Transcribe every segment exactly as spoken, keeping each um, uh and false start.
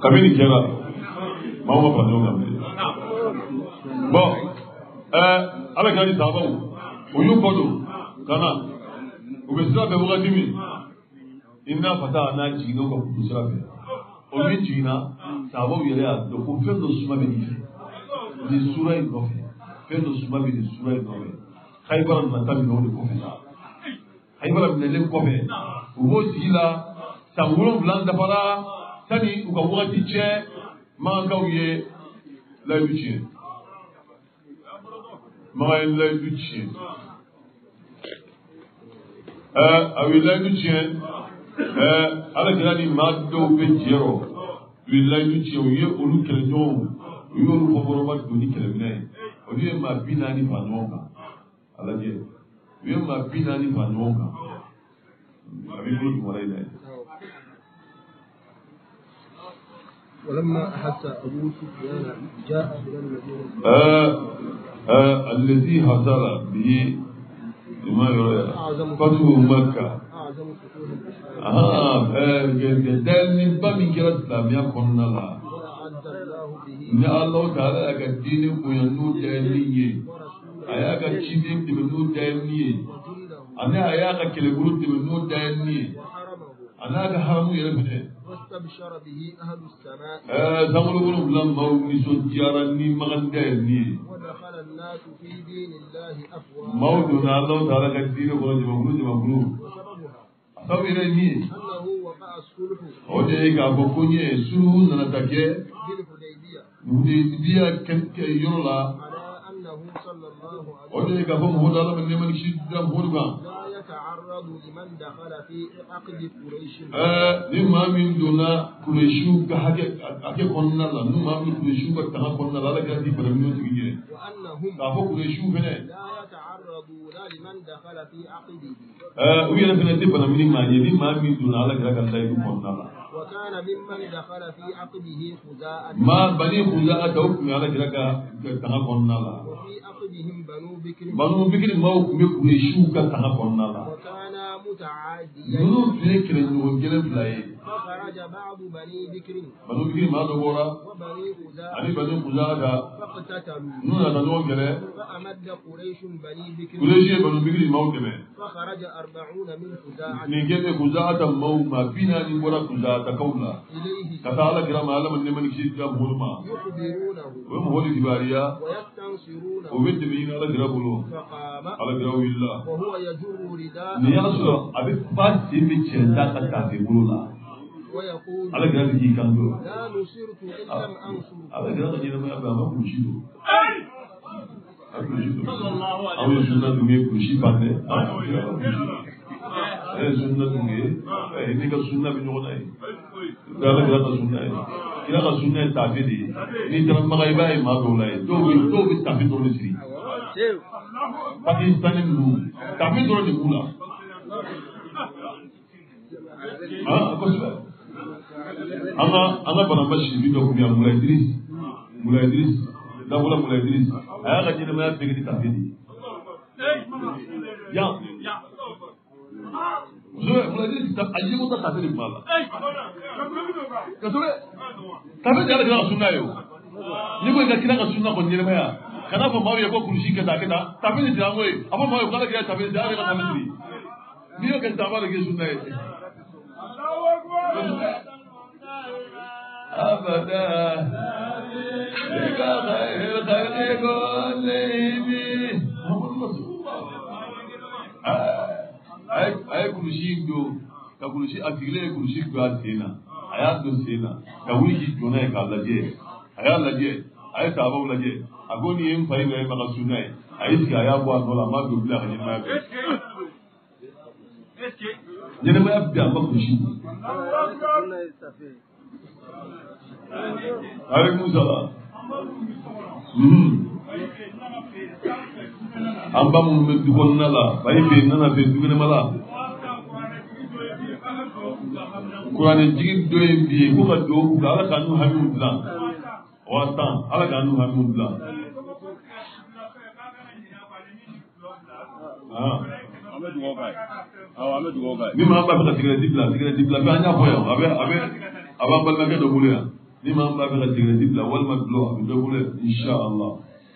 kabini kɛra maa ma fara ɲɔgɔn kan bilen bɔn ɛɛ ala ka di sababu o y'u kɔ don ka na u bɛ sira fɛ wagati min i n'a fata n'a jiginna ka kutu sira fɛ o min jiginna sababu yɛrɛ y'a dɔn ko fɛn dɔ suma bɛ nin fɛ nin sura in nɔfɛ fɛn dɔ suma bɛ nin sura in nɔfɛ Haibara nata minɛ o de kɔfɛ sa Haibara minɛlen kɔfɛ u b'o sigi la san wolonwula dafara sani u ka wagati cɛ mankankaw ye layidu tiɲɛ makan ye layidu tiɲɛ ɛɛ a ye layidu tiɲɛ ɛɛ ala kɛra ni maa dɔw bɛ jɛ rɔ u ye layidu tiɲɛ u ye olu kɛlɛɲɔgɔnw u y'olu kɔkɔrɔma don ni kɛlɛminɛ ye olu ye maa bi naani fara ɲɔgɔn kan ala jɛ u ye maa bi naani fara ɲɔgɔn kan a bɛ bolo jumɛn ye dɛ. ولما أحس أبو سفيان جاء إلى المدينة الذي حصل به ما يرى فتح مكة أعظم فتوح الإسلام آه جدًا بمن كرة الإسلامية كنا لا وأعد الله به إن الله تعالى أكدين وينو جاهلية أياك تشيدين تبنو جاهلية أنا أياك كلبرود تبنو جاهلية أنا أكحرم يرفضه واستبشر به أهل السماء زمرون بلام مولى سجارني مغندني ودخل الناس في دين الله أفواجا مولى الله تعالى كدين وقول مولود مولود سبيرني أنه وقع الصلح أوديك أبوكوني سلو ننتكى بالحديبية الحديبية كنت يرولا على أنه صلى الله عليه أوديك أبوم هو دالم من من شدام هولغا لا يتعرض لمن دخل في عقد قريش لما من دون قريشو كحاجة حاجة كنا لا نما من قريشو كتها كنا لا لا كذي برميو تيجي وأنهم كافو قريشو فنه لا يتعرضون لمن دخل في عقده ويلا فنه تي برميو ما يدي ما من دون لا كذا كذا يدو كنا لا وكان ممن دخل في عقده خزاعة ما بني خزاعة توك لا كذا كذا كنا لا وفي عقدهم بنو بكر بنو بكر ما هو قريشو كتها كنا لا وكان متعاديا نو فكر إنه جل فلاي فخرج بعض بني بكر بنو بكر ما دورا وبني خزاعة أني بنو خزاعة فاقتتلوا نو أنا نو كله فأمد قريش بني بكر قريش بنو بكر ما هو كمان فخرج أربعون من خزاعة نيجي خزاعة ما هو ما فينا نقول خزاعة كولا إليه كتالا كلام علم إن من يشيد كلام هولما يخبرونه وهم هولي كباريا ويستنصرونه وبنت مين على كلامه فقام على كلام الله وهو يجر رداء نياسو أبي فاس سيمي تشندا كتافي بولا ويقول على كلام كي كانوا لا نصرت إن لم أنصر على كلام كي نما يبغى ما كوشيدو أو يسونا دمي كوشي بانه eh sunna dunge eh ni ka sunna bi nyona yi dala ga sunna yi kila ka sunna ta fi di ni tan ma ga ibai ma do lai do bi do bi ta fi do ni siri Pakistan lu ta fi do ni kula ah ko sa anga anga bana bashi bi do ko ya mulai Idris mulai Idris da bula mulai Idris aya ga ni ma bi di ta fi di ya Zoe, mulai dari kita aja kita tak ada malah. Kesuwe, tapi jangan kita sunnah yo. Ni boleh kita kita sunnah pun jadi apa? Kenapa mau ya kau kursi kita kita? Tapi ni jangan boleh. Apa mau kalau kita tapi jangan kita kami sendiri. Dia kan tak boleh kita sunnah. Abada. Jika khair khair golemi. Ay kurushi do ka kurushi atigile kurushi do asena aya do sena ka wuri do na ka laje aya laje ay sabo laje agoni en fay be ba sunai ay iska aya bo azola ma do bla ni ma be ni ma abda ma kurushi alaikum salam hmm amba mun be dugon nala bay be nana be dugene mala Qur'an jigi doye bi ko ka do ko ala kanu hamdulillah wa tan ala kanu hamdulillah ah amedu wogai ah amedu wogai mi ma ba ka tigre dibla tigre dibla ba nya boyo abe abe aba ba ka do bulia ni ma ba ga tigre la wal madlo bi dogule insha Allah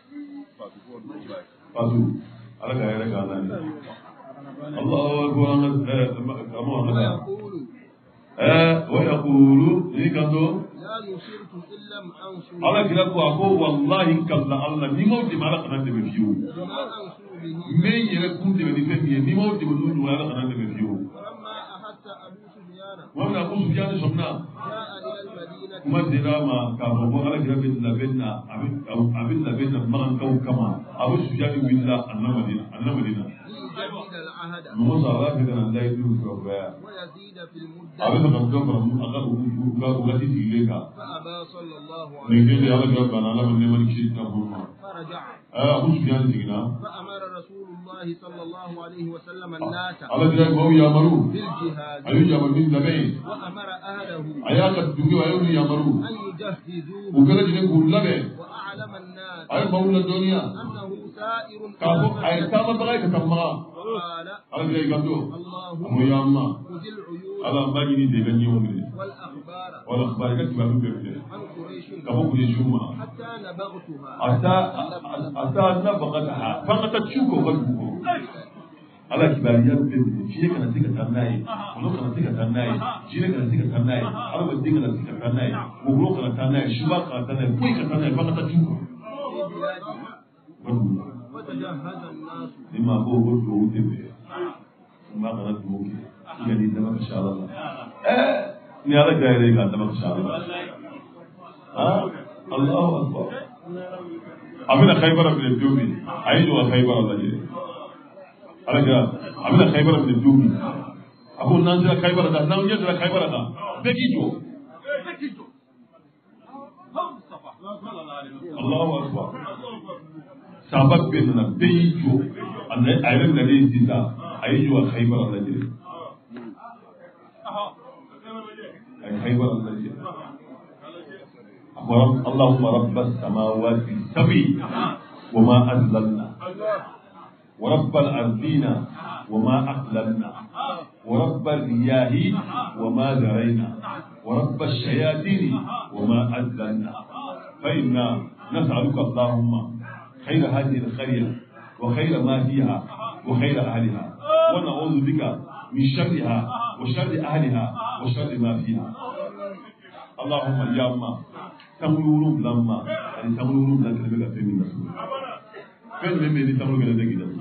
fatu ala ga yara ga nan Allahu akbar kama Allah eh wa yaqulu ni kando لا نصرت إن لم أنصر ala kira ko ako wallahi kalla Allah ni mo di mala kana de biyo بما أنصر به. me yere kun de ni fe ni mo di mo du wala kana de biyo ولما أحس أبو سفيان wa na ku sufiyan sunna جاء إلى المدينة kuma dirama ka ko ala kira bin labenna abin abin labenna man kau kama abu sufiyan billah annamadina annamadina ليجدد العهد mo sa ba ga nan dai du ko ba ويزيد في المدة. abin da kan gaba mu aga ga ga ti dire ka فأبى صلى الله ne عليه ke وسلم da ala kira bana la ne man ki ta burma فرجع. ah abu sufiyan digina فأمر رسول الله صلى الله عليه وسلم الناس ala kira ko ya maru بالجهاد ayu ya bin labe وأمر أهله aya ka dugi wa ya maru أن يجهزوه ugala jine ku labe وأعلم الناس ay mawla dunya أنه سائر ka ko ay ta ma ba ka tamma قال ala kira gando اللهم mu ya amma خذ العيون ala mbagi ni de ganyi wo ne والأخبار wala akhbar ka tiba be be عن قريش ka ko ku juma حتى نبغتها ata ata nabaqataha faqata chuko ka ko ala kibariya be fiye kana tika tanai kuno kana tika tanai jire kana tika tanai ala ba dinga kana tika tanai ugro kana tanai shuba kana tanai koi kana tanai faqata chuko في بلاده وتجهز الناس. lima ko ko do utebe ma kana duki ina ni da maka sha Allah eh ni ala gaire ga da maka sha Allah ah Allahu akbar abina khaybar bin dubi ayi wa khaybar Allah je ala ga abina khaybar bin dubi ako nan jira khaybar da nan jira khaybar da begijo begijo Allahu akbar sabab bin na begijo Allah ayi da ne dinda ayi wa khaybar Allah je ayi khaybar Allah je ورب اللهم رب السماوات السبع وما أذللنا ورب الأرضين وما أقللنا ورب الرياح وما ذرينا ورب الشياطين وما أذللنا فإنا نسألك اللهم خير هذه القرية وخير ما فيها وخير أهلها ونعوذ بك من شرها وشر أهلها وشر ما فيها اللهم يا الله تمولون لما يعني تمولون لك لبقى في من رسول فين من من تمولون لك لبقى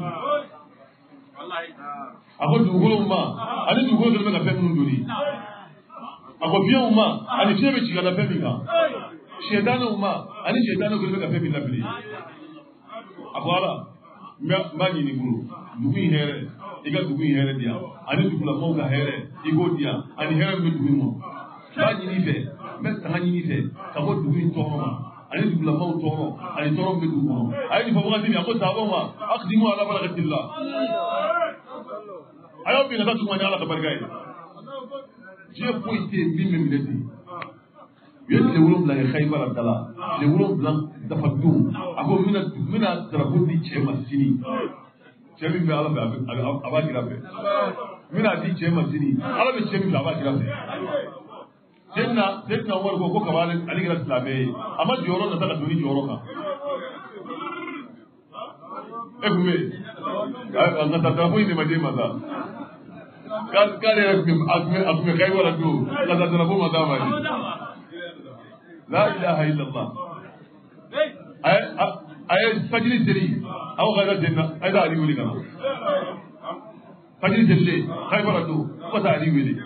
أقول تقولون ما أنا تقول لبقى في من دوني أقول بيوم ما أنا كيف بيجي على في منها شيطان ما أنا شيطان أقول لبقى في من لبلي أقول ما ما يني بقول دوين هير إيجا دوين هير ديا أنا تقول ما هو هير إيجو ديا أنا هير من دوين ما ما يني فيه mais ta hani ni fe ka ko dugu in tɔɔrɔ ma ani dugu lamaw tɔɔrɔ ani tɔɔrɔ bɛ dugu kɔnɔ a ye nin fɔ wagati min a ko sahabaw ma aqdimu ala barakatillah a y'aw bin ka taa tuma ni ala ka barika ye diɲɛ foyi tɛ yen min bɛ minɛ ten u ye tile wolonwula kɛ Khayibara da la tile wolonwula dafa don a ko n bɛna n bɛna drapeau di cɛ ma sini cɛ min bɛ ala fɛ a b'a kira fɛ n bɛna di cɛ ma sini ala bɛ cɛ min fɛ a b'a kira fɛ Sedna sedna Umar ko ko kabale ali gira islame ama joro na taka duni joro ka e kume anga tata ko inde made maza kal kale akme akme kay wala do la tata ko maza ma la ilaha illa allah ay ay fajri seri aw gada denna ay da ali wuli kana fajri selle kay wala do ko ta ali wuli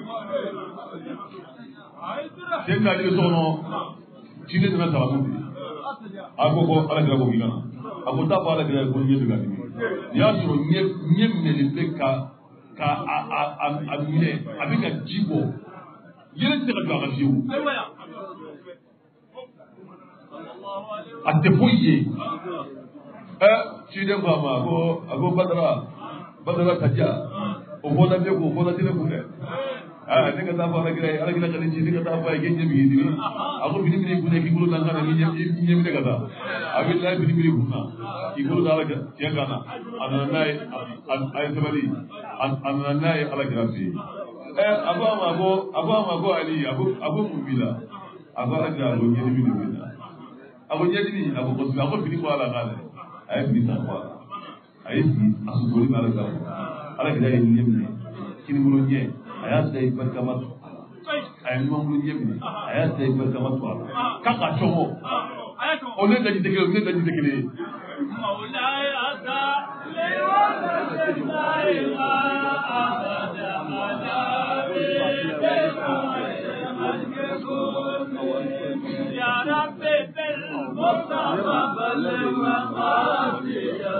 den na jige sono jinde dana sababu bi ako ko ala gira ko gina ako ta ba ala gira ko nyebi ga ni ya so nye nye mele be ka ka a a a a mine abika jibo yele te ka do ga fiu ate boye eh jinde ba ma ko ako badara badara taja o boda be ko boda tele ko ne ah ne ka ta fa ala ala gila kan ci ne ka ta fa ge je bi ni ako bi ni ku ne ki bulu tan kana ni je ni ne ka ta abi la bi ni ku na ki bulu ala ga ya kana ana nai ay sabali ana nai ala gila fi eh aba ma go aba ma go ali abu abu mubila Agora que a longa de vida. A longa de vida, a longa de vida, a longa de vida. Aí fica agora. Aí sim, a sua vida ela está. Ela que dá ele mesmo. Que não mulher, aí a daí para camar. Aí não mulher mesmo. Aí a daí para camar tua. Caca chomo. Olha daí de que, olha daí de que. Maulai asa, lewa lewa abada madabi. Ya Rabbi bil Mustafa balwa qasiya.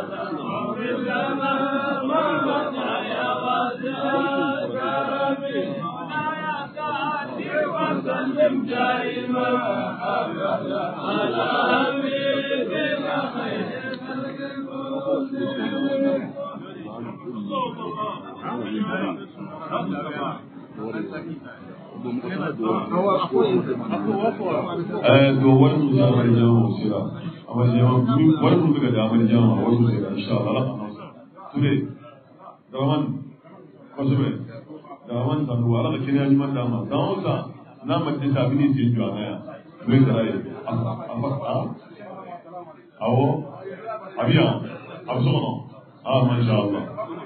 وسلم دائما ابدا على نبينا خير دوار مزار الجامع وسيرة أما الجامع ولا نقول كذا أما الجامع ولا نقول إن شاء الله today dawan kosobe dawan san wala ka kini anyuma dama dawan sa na mace ta bini sai juwa na ya mai da rai amma amma awo abiya absono ah masha Allah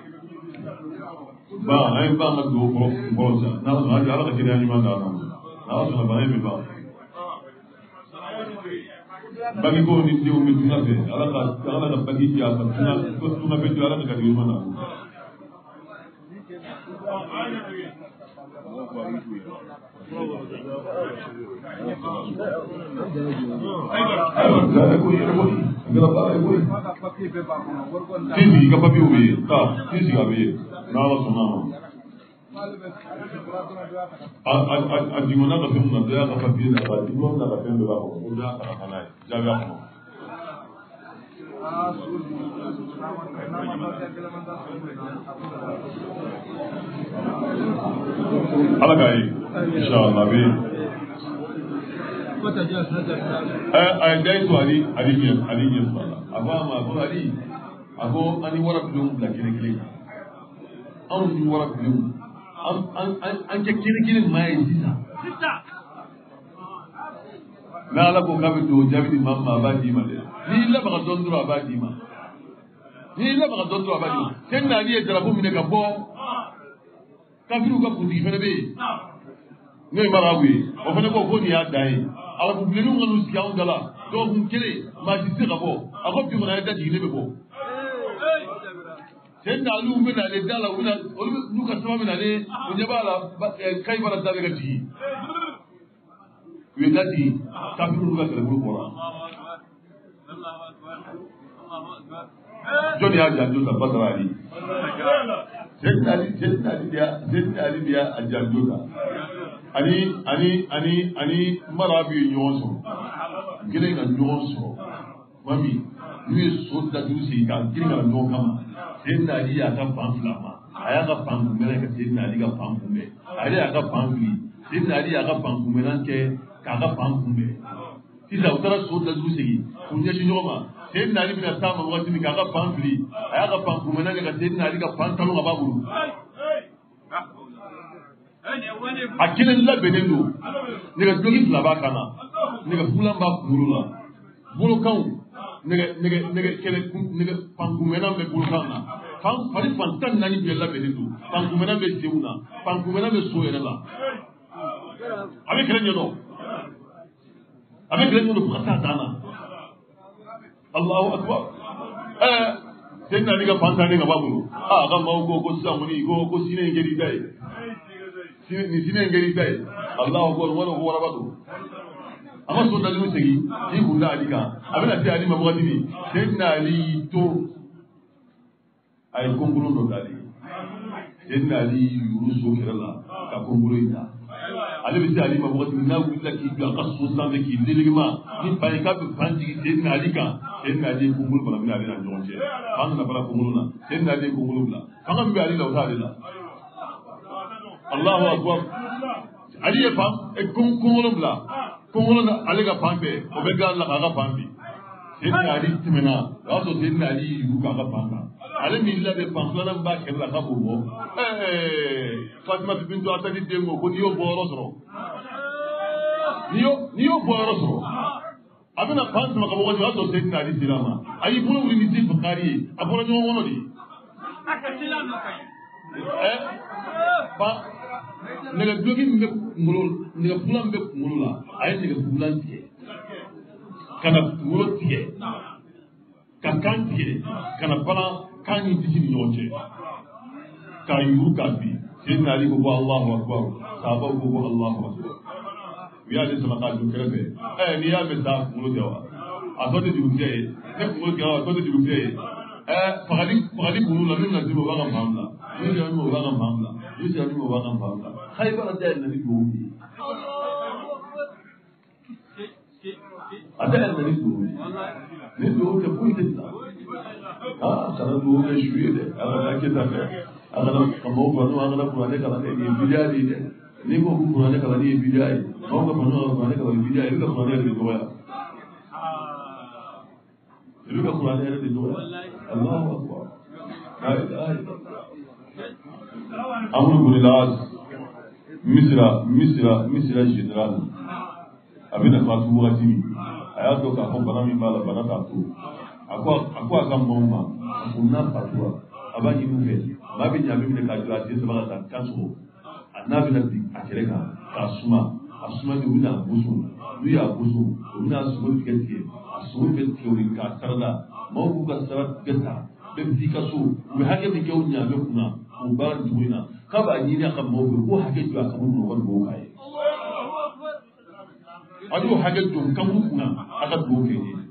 ba ai ba na do ko ko sa na na wala ka kini anyuma dama na so na ba ai ba bagi ko ni dia umi tuna be ala ka ala ka bagi dia ka tuna ko tuna be ala ka di mana Sisi ka papi ubi ta sisi ka be na ala sona a a a dimona ka femu na dia ka papi na ba dimona ka femu ba ko dia ka kana jaga ko ala kai inshallah be eh ay dai to ali ali ne ali ne sala aba ma ko ali ago ani wara bilum la kire kire an ni wara bilum an an an ke kire kire mai sisa sisa na la ko kabe to jabi mamma ba di ma de ni la ba don duro ba di ma ni la ba don duro ba di ma sen na ni e dara bu mi ne ka bo kafiru ka kuti fene be ne marawi o fene ko ko ni ya dai ala bu bilenu nganu siya on dala do bu kire ma di se ka bo ako bi ko na da di ne be bo sen na lu mi na le dala wina o lu ka sama mi na le o je bala kai bara da ga di we dati kafiru ka kare bu ko ra joni ya janjo ta badrali sen ali sen ali dia sen ali dia ajanjo ta ani ani ani ani marabi nyoso gire ga nyoso mami ni so da du si ka gire ga no kama sen ali ya ka pamfla ma aya ka pamfu mele ka sen ali ka pamfu me aya ya ka pamfu sen ali ya ka pamfu mele ke ka ka pamfu me tisa utara so da du si kunje shi nyoma sen ali bina sama wati ni ka ka pamfu aya ka pamfu mele ka sen ali ka pantalo ga babulu akilin labinin do ne ga dogi flaba kana ne ga fulan ba kurula bulu kan ne ga ne ga ne ga kele ne ga pangumena me bulu kana fan fari fantan nani be labinin do pangumena be seuna pangumena be soyela la avec kele nyono avec kele nyono prata dana Allahu akbar eh sen nani ga pantane ga babulu ah ga mawo ko ko samuni ko ko sine ngeri dai ni sine ngeri tay Allahu akbar wala ko warabatu amma so dalu segi ki hunda alika abina ti ali mabwati ni sayyidina ali to ay kongulu do dali sayyidina ali yurusu kirala ka kongulu ida ali bi ali mabwati na willa ki ga qasu sambe ki liligma ni pay ka bi fanji sayyidina ali ka sayyidina ali kongulu bala bila ali na jonje an na bala kongulu na sayyidina ali kongulu bala fanga bi ali law ta ali la Allahu akbar aliye pam e kon kon bla kon na ale ga pambe o be ga la ga pambi sen ali timena ga so sen ali yu ga ga pamba ale mi la be pam la ba ke la ga bo eh Fatima bintu Asadi dengo ko ni o boro soro Niyo niyo bɔyɔrɔ sɔrɔ a bɛna pan sama ka bɔ o y'a sɔrɔ sɛti n'ale sera ma a y'i bolo wuli ni ti Bukari ye a bɔra ɲɔgɔn kɔnɔ de. Ɛ ba nɛgɛ duloki min bɛ kunkolo nɛgɛ fulan min bɛ kunkolo la a ye nɛgɛ fulan tigɛ ka na kunkolo tigɛ ka kan tigɛ ka na bala kan ni disi ni ɲɔgɔn cɛ k'a yuru k'a bin sɛti n'ale ko ko Alahu Akbar sahabaw ko ko Alahu Akbar. U y'ale sama k'a don kɛrɛfɛ ɛ n'i y'a mɛn sa kunkolo tɛ wa a tɔ tɛ jurukisɛ ye ne kunkolo kɛra a tɔ tɛ jurukisɛ ye ɛ fagali fagali kunkolo la min na se o b'a ka maa bila min sera min o b'a ka maa bila min sera min o b'a ka maa bila Khayibara da yɛlɛ ni duwawu ye a da yɛlɛ ni duwawu ye ni duwawu tɛ foyi tɛ sa aa kana duwawu kɛ su ye dɛ a kana kɛ ta fɛ a kana ka maaw fanu a kana kuranɛ kalan dɛ nin ye bidiya de ye dɛ. Ni ko ku kuranɛ kalan ni ye bidiya ye maaw ka fanu ka kuranɛ kalan ni bidiya ye i bɛ ka kuranɛ yɛrɛ de dɔgɔya i bɛ ka kuranɛ yɛrɛ de dɔgɔya Allahu Akbar la ilaha illallah. Amr ibn al-As Misra Misra Misra général a bɛna fatu wagati min a y'a dɔn k'a fɔ bana min b'a la bana t'a to a ko a ko a ka maaw ma a ko n'a fatura a b'a ɲini u fɛ maa bɛ ɲa min minɛ k'a jɔ a den saba ka taa kan sɔrɔ n'a bɛna bi a kɛrɛ kan k'a suma a suma de u bɛna goso n'u y'a goso u bɛna sogo tigɛ tigɛ a sogo bɛ tigɛ o ye k'a sarada maaw b'u ka sara bɛɛ ta bɛɛ bɛ t'i ka so u bɛ hakɛ min kɛ u ɲaamɛ kunna o baara nin cogo in na k'a b'a ɲini a ka maaw fɛ ko hakɛ jɔ a kan kɔnɔ ka dugawu k'a ye a y'o hakɛ jɔ kanku kunna a ka dugawu kɛ ye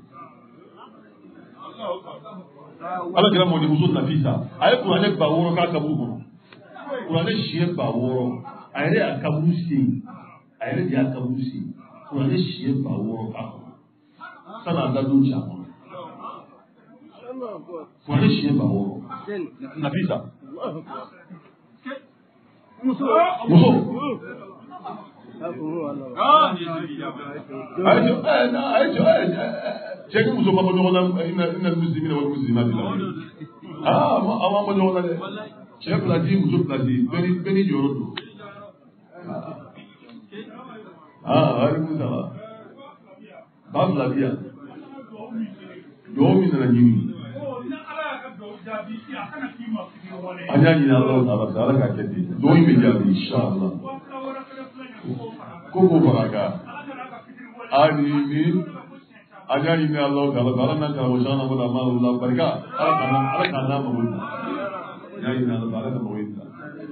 ala kɛra mɔdenmuso Nafisa a ye kuranɛ ba wɔɔrɔ k'a kaburu kɔnɔ kuranɛ siɲɛ ba wɔɔrɔ a yɛrɛ y'a kaburu sen a yɛrɛ de y'a kaburu sen kuranɛ siɲɛ ba wɔɔrɔ k'a kɔnɔ san'a dadon cɛ a kɔnɔ kuranɛ siɲɛ ba wɔɔrɔ Nafisa muso muso cɛ ni muso ma bɔ ɲɔgɔn na ina ina musimina wali musimina de la aa a ma bɔ ɲɔgɔn na dɛ cɛ pilasi muso pilasi bɛɛ ni bɛɛ ni jɔyɔrɔ don aa hali musa la ba fila bi yan dɔw min nana ɲini an y'a ɲini ala ala fɛ ala k'a kɛ ten dɔw in bɛ jaabi inshallah ko ko fara kan ani ni an y'a ɲini ala fɛ ala fɛ ala n'a karamɔgɔ sɔn na ko na maa wula barika ala kana ala kana n'a mago dilan an y'a ɲini ala fɛ ala ka mago dilan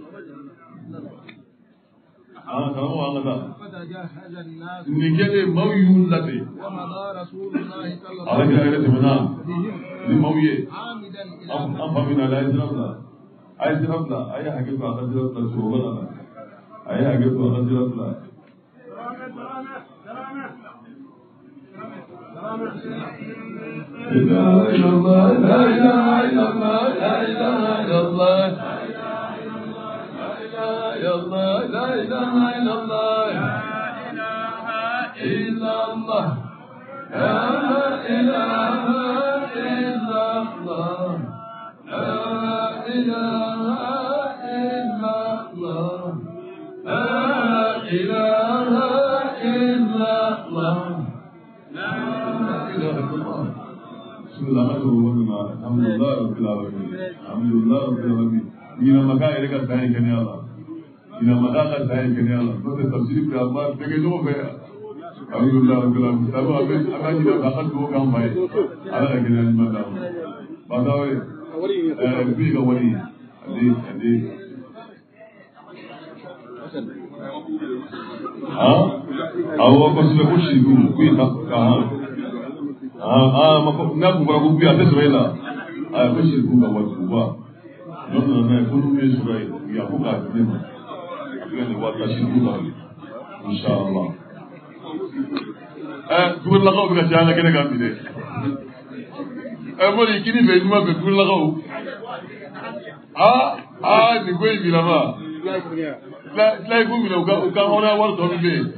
ah karamɔgɔ an ka taa nin kɛlen maaw y'u labɛn ala kira yɛrɛ tɛmɛna ni maaw ye an fa min na a ye sira bila a ye sira bila a ye hakɛ to a ka sira bila sɔrɔ la a ye hakɛ to a ka sira bila la ilaha illallah la ilaha illallah la ilaha illallah la ilaha illallah illallah la ilaha illallah la ilaha illallah la ilaha illallah la ilaha illallah bismillahirrahmanirrahim alhamdulillah rabbil alamin alhamdulillah rabbil alamin ina maka yɛrɛ ka dan ye kɛnɛya la ina maka ka dan ye kɛnɛya la n'o tɛ tafsiri fɛ a ma dɛgɛ ɲɔgɔn fɛ alhamdulillah rabbil alamin sabu a bɛ a ka ɲinɛ a ka dugawu k'an fa ye ala ka kɛnɛya ɲuman d'a ma basaw ye ɛɛ bi ka wari ale ale ah awɔ kosɛbɛ ko siriku ko ye ka kan ah ah ma ko n'a kun fɔra ko bi a tɛ sɔrɔ e la ah ko siriku ka wari ko wa n'o nana n'a ye ko n'u ye sɔrɔ ye u y'a ko k'a di ne ma a bɛ nin waa taasi dugu la inshallah ɛɛ dugurilakaw bɛ ka se an ka kɛnɛ kan bi dɛ ɛɛ mɔni kini fɛ ɲuman fɛ dugurilakaw ah ah nin ko in bila ma filayi ko minɛ u ka u ka hɔrɔnya wari tɔ min bɛ yen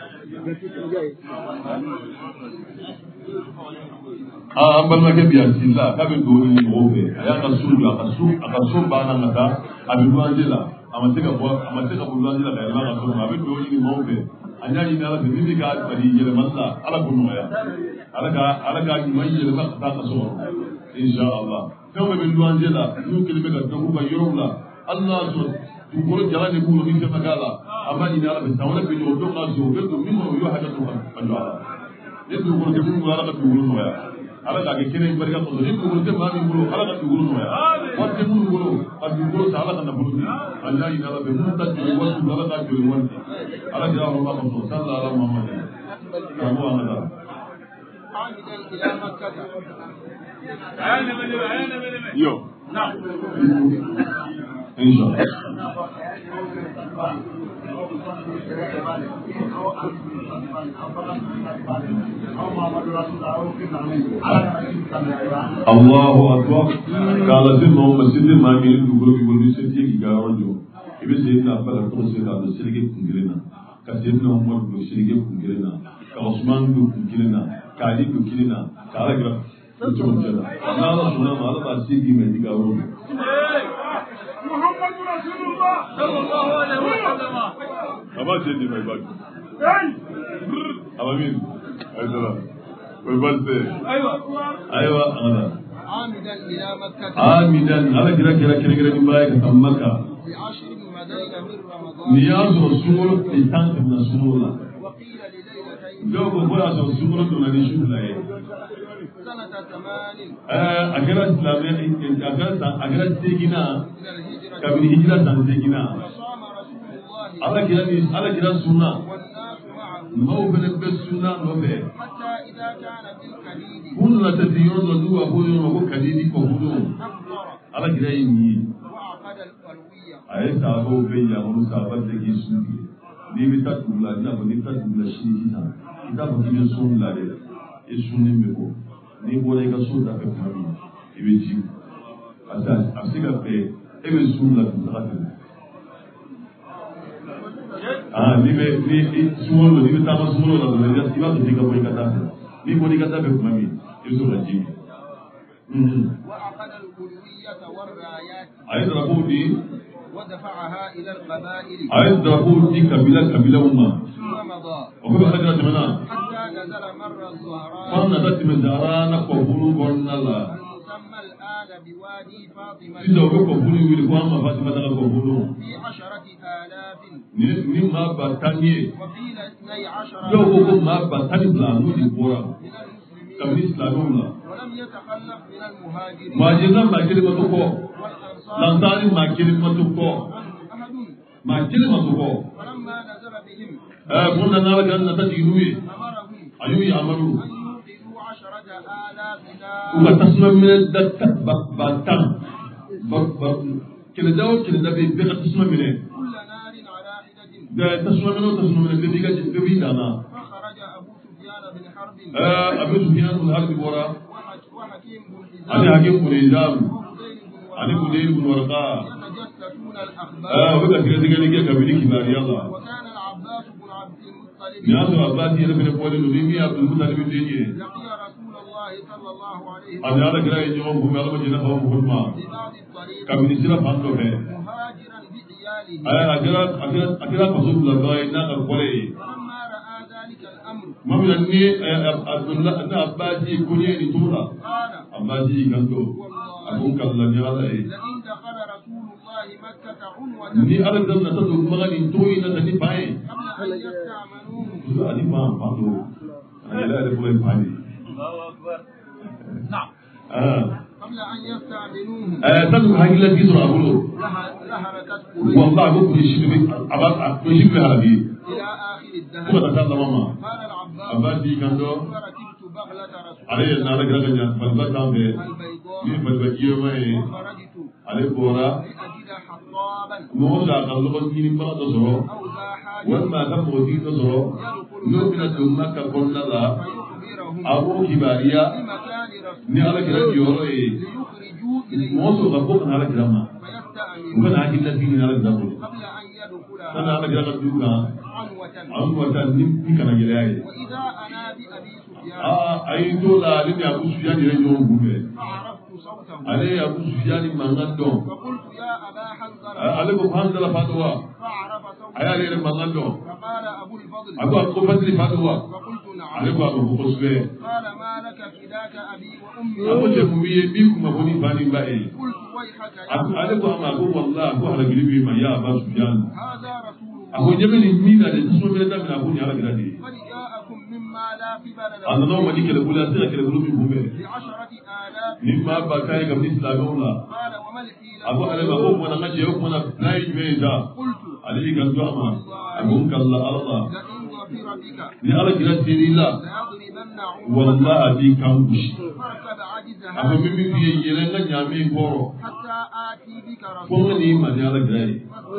ah an balimakɛ bi yan si la k'a bɛ dugawu ɲini mɔgɔw fɛ a y'a ka so jɔ a ka so a ka so banna ka taa a bɛ luwanze la a ma se ka bɔ a ma se ka bɔ luwanze la ka yɛlɛma a ka so kɔnɔ a bɛ dugawu ɲini mɔgɔw fɛ anya ni na bi bi ka bari yele malla ala ko noya ala ga ala ga ni mai yele ba ta ka so insha Allah to be luan jela nu kelbe ga to ba yorula Allah so tu ko jala ne ko ni se magala amma ni ala be tawla be do do ka so be do min yo hada to ka ala ne du ko de mu ala ka tu noya ala ga ke kene barka ko ni ko de ma ni ko ala ka tu noya wa te mu ko adu ko ta ala ka na bulu Allah ni ala be mu ta ju wa tu ala ka ju wa ala ga Allah ko sallallahu alaihi Muhammad kamu amada عامدا إلى مكة yo نعم insha Allah Allahu akbar kala se no masjid ma mi dugo bi bolu se ti gi garojo ibe se na bala ko se ka do sirge kungirena ka se na Umar do sirge kungirena ka Usman do kungirena ka Ali do kungirena ka ala gra to jala na la sunna ma ala ba se gi me di garojo محمد رسول الله صلى الله عليه وسلم aba je di mai ba aba min ay sala wal balte أيوة aywa ana عامدا إلى مكة amidan ala gira gira gira gira din bai ka tammaka بعشر مدين من رمضان niyazu rasul itan ibn sunula وقيل لليلتين dogo bora so sunula to na ni shulaye سنة ثمان eh agara islamiyya agara agara tegina من الهجرة kabiri hijra tan tegina فصام رسول الله ala gira ni ala gira sunna والناس معه mau bene be sunna no be حتى إذا كان بالكليل kunna tadiyon do duwa ko yo ko kadidi ko hudo أفطر ala gira yi وعقد الألوية ay sabo be ya mu sabar da ki su ni bi ta tula na ba ni ta tula shi kita kita ba ki sun la de e sunni me ko ni bo le ka su da ka fami e be ji asa asiga pe e be sun la ta ta ah ni be ni sumo ni be ta ma sumo la do ya ti ba to ka bo ka ta ni bo ni ka ta be fami e so la ji وعقد الألوية والرايات ay da ko di ودفعها إلى القبائل ay da ko di kabila kabila umma ثم مضى o ko ka ta mana حتى نزل مر الزهراء wannan da ti mezara na ko buru gonna la المسمى الآن بوادي فاطمة Sida o ko buru wi ko amma Fatima da ko buru في عشرة آلاف ni ni ma ba tanye وقيل اثني عشر yo ko ko ma ba tani bla no di bora من المسلمين kabri islamu la ولم يتخلف من المهاجرين ma je nan ma kiri ma to ko والأنصار lansari ma kiri ma to ko أحد ma kiri ma to ko ولما نزل بهم eh bunna na ga na ta dinuwi أمرهم ayu ya amaru أن يوقدوا عشرة آلاف uga نار tasma min da ba ba tan ba ba kila dawo kila da be be tasma min كل نار على حدة da tasma min tasma min da diga da bi dana فخرج أبو سفيان بن حرب eh abu sufyan bin harbi bora وحك- وحكيم بن ali حزام hakim bin izam وحسين بن ali ورقاء budayl bin warqa يتجسسون ah الأخبار uga diga diga diga kabili kibari Allah وكان العباس بن عبد المطلب ya so abati ya bin ko ni mi abdul mutalib bin ni لقي رسول الله صلى الله عليه ali وسلم ala gira yi mo ko mala majina ko ko ma ببعض الطريق kabili sira fando he مهاجرا بعياله ay agira agira agira ko zul la bay na ka kore فلما رأى ذلك الأمر mamla ni abdullah na abati kunye ni tura قال abati kanto abun kallan ya Allah لئن دخل رسول الله مكة عنوة ni ala dan na tadu magani toyi na tani pai قبل أن يستعملوه su ani ma fando ani la de boy pani الله أكبر نعم ah قبل أن يستعملوه eh tadu hagila ki to abulo لها- لهركت قريش wallahi ko kuri shi bi aba ko shi bi harabi إلى آخر kuma الدهر ta sallama ma قال العباس abati kanto فركبت بغلة رسول ale na la gira ganya balba tambe البيضاء ni balba kiyo mai وخرجت ale bora لأجد حطابا mo da kallo ko ni ba do so أو ذا حاجة wanda ka mo di do so no bina dum maka konna la فيخبرهم abu kibariya بمكان رسول ni ala gira yoro e ليخرجوا إليه mo so ga ko na ala gira ma فيستأمنوا ko na hakilla fi ni ala gira ko قبل أن يدخلها sana ala gira ka duka عنوة an wata ni ni kana gira yi وإذا أنا بأبي سفيان a ai to la ni abu suyan ni yo gube فعرفت صوته ale abu suyan mangan don فقلت يا أبا حنظلة ale ko hanzala fatwa فعرف صوته أيا لي مغندو فقال أبو الفضل أبو أبو فضل فاتوا فقلت نعم عليكم أبو قصبة قال ما لك فداك أبي وأمي أبو جمومية بيكم أبو نفاني باي قلت ويحك يا أبو عليكم أبو والله أبو على قلبي ما يا أبو سفيان هذا رسول أبو الله جميل مين هذا تسمع من هذا من أبو نيارا قدادي قد جاءكم مما لا قبل أنا له نوم أجيك لقول أسير كلا قلوب بومه بعشرة آلاف مما بكاي قبل إسلام ولا قال وما الحيلة أبو على ما هو من أجي يوم من نايج ميدا قلت عليه قال جوما أبو كلا الله لئن ظفر بك نيارا قدادي الله ليضربن والله عمرك أبي كامبوش فاركب عجزها أبو ميمي في يجينا نعمي كورو حتى آتي بك رسول فمني ما نيارا قدادي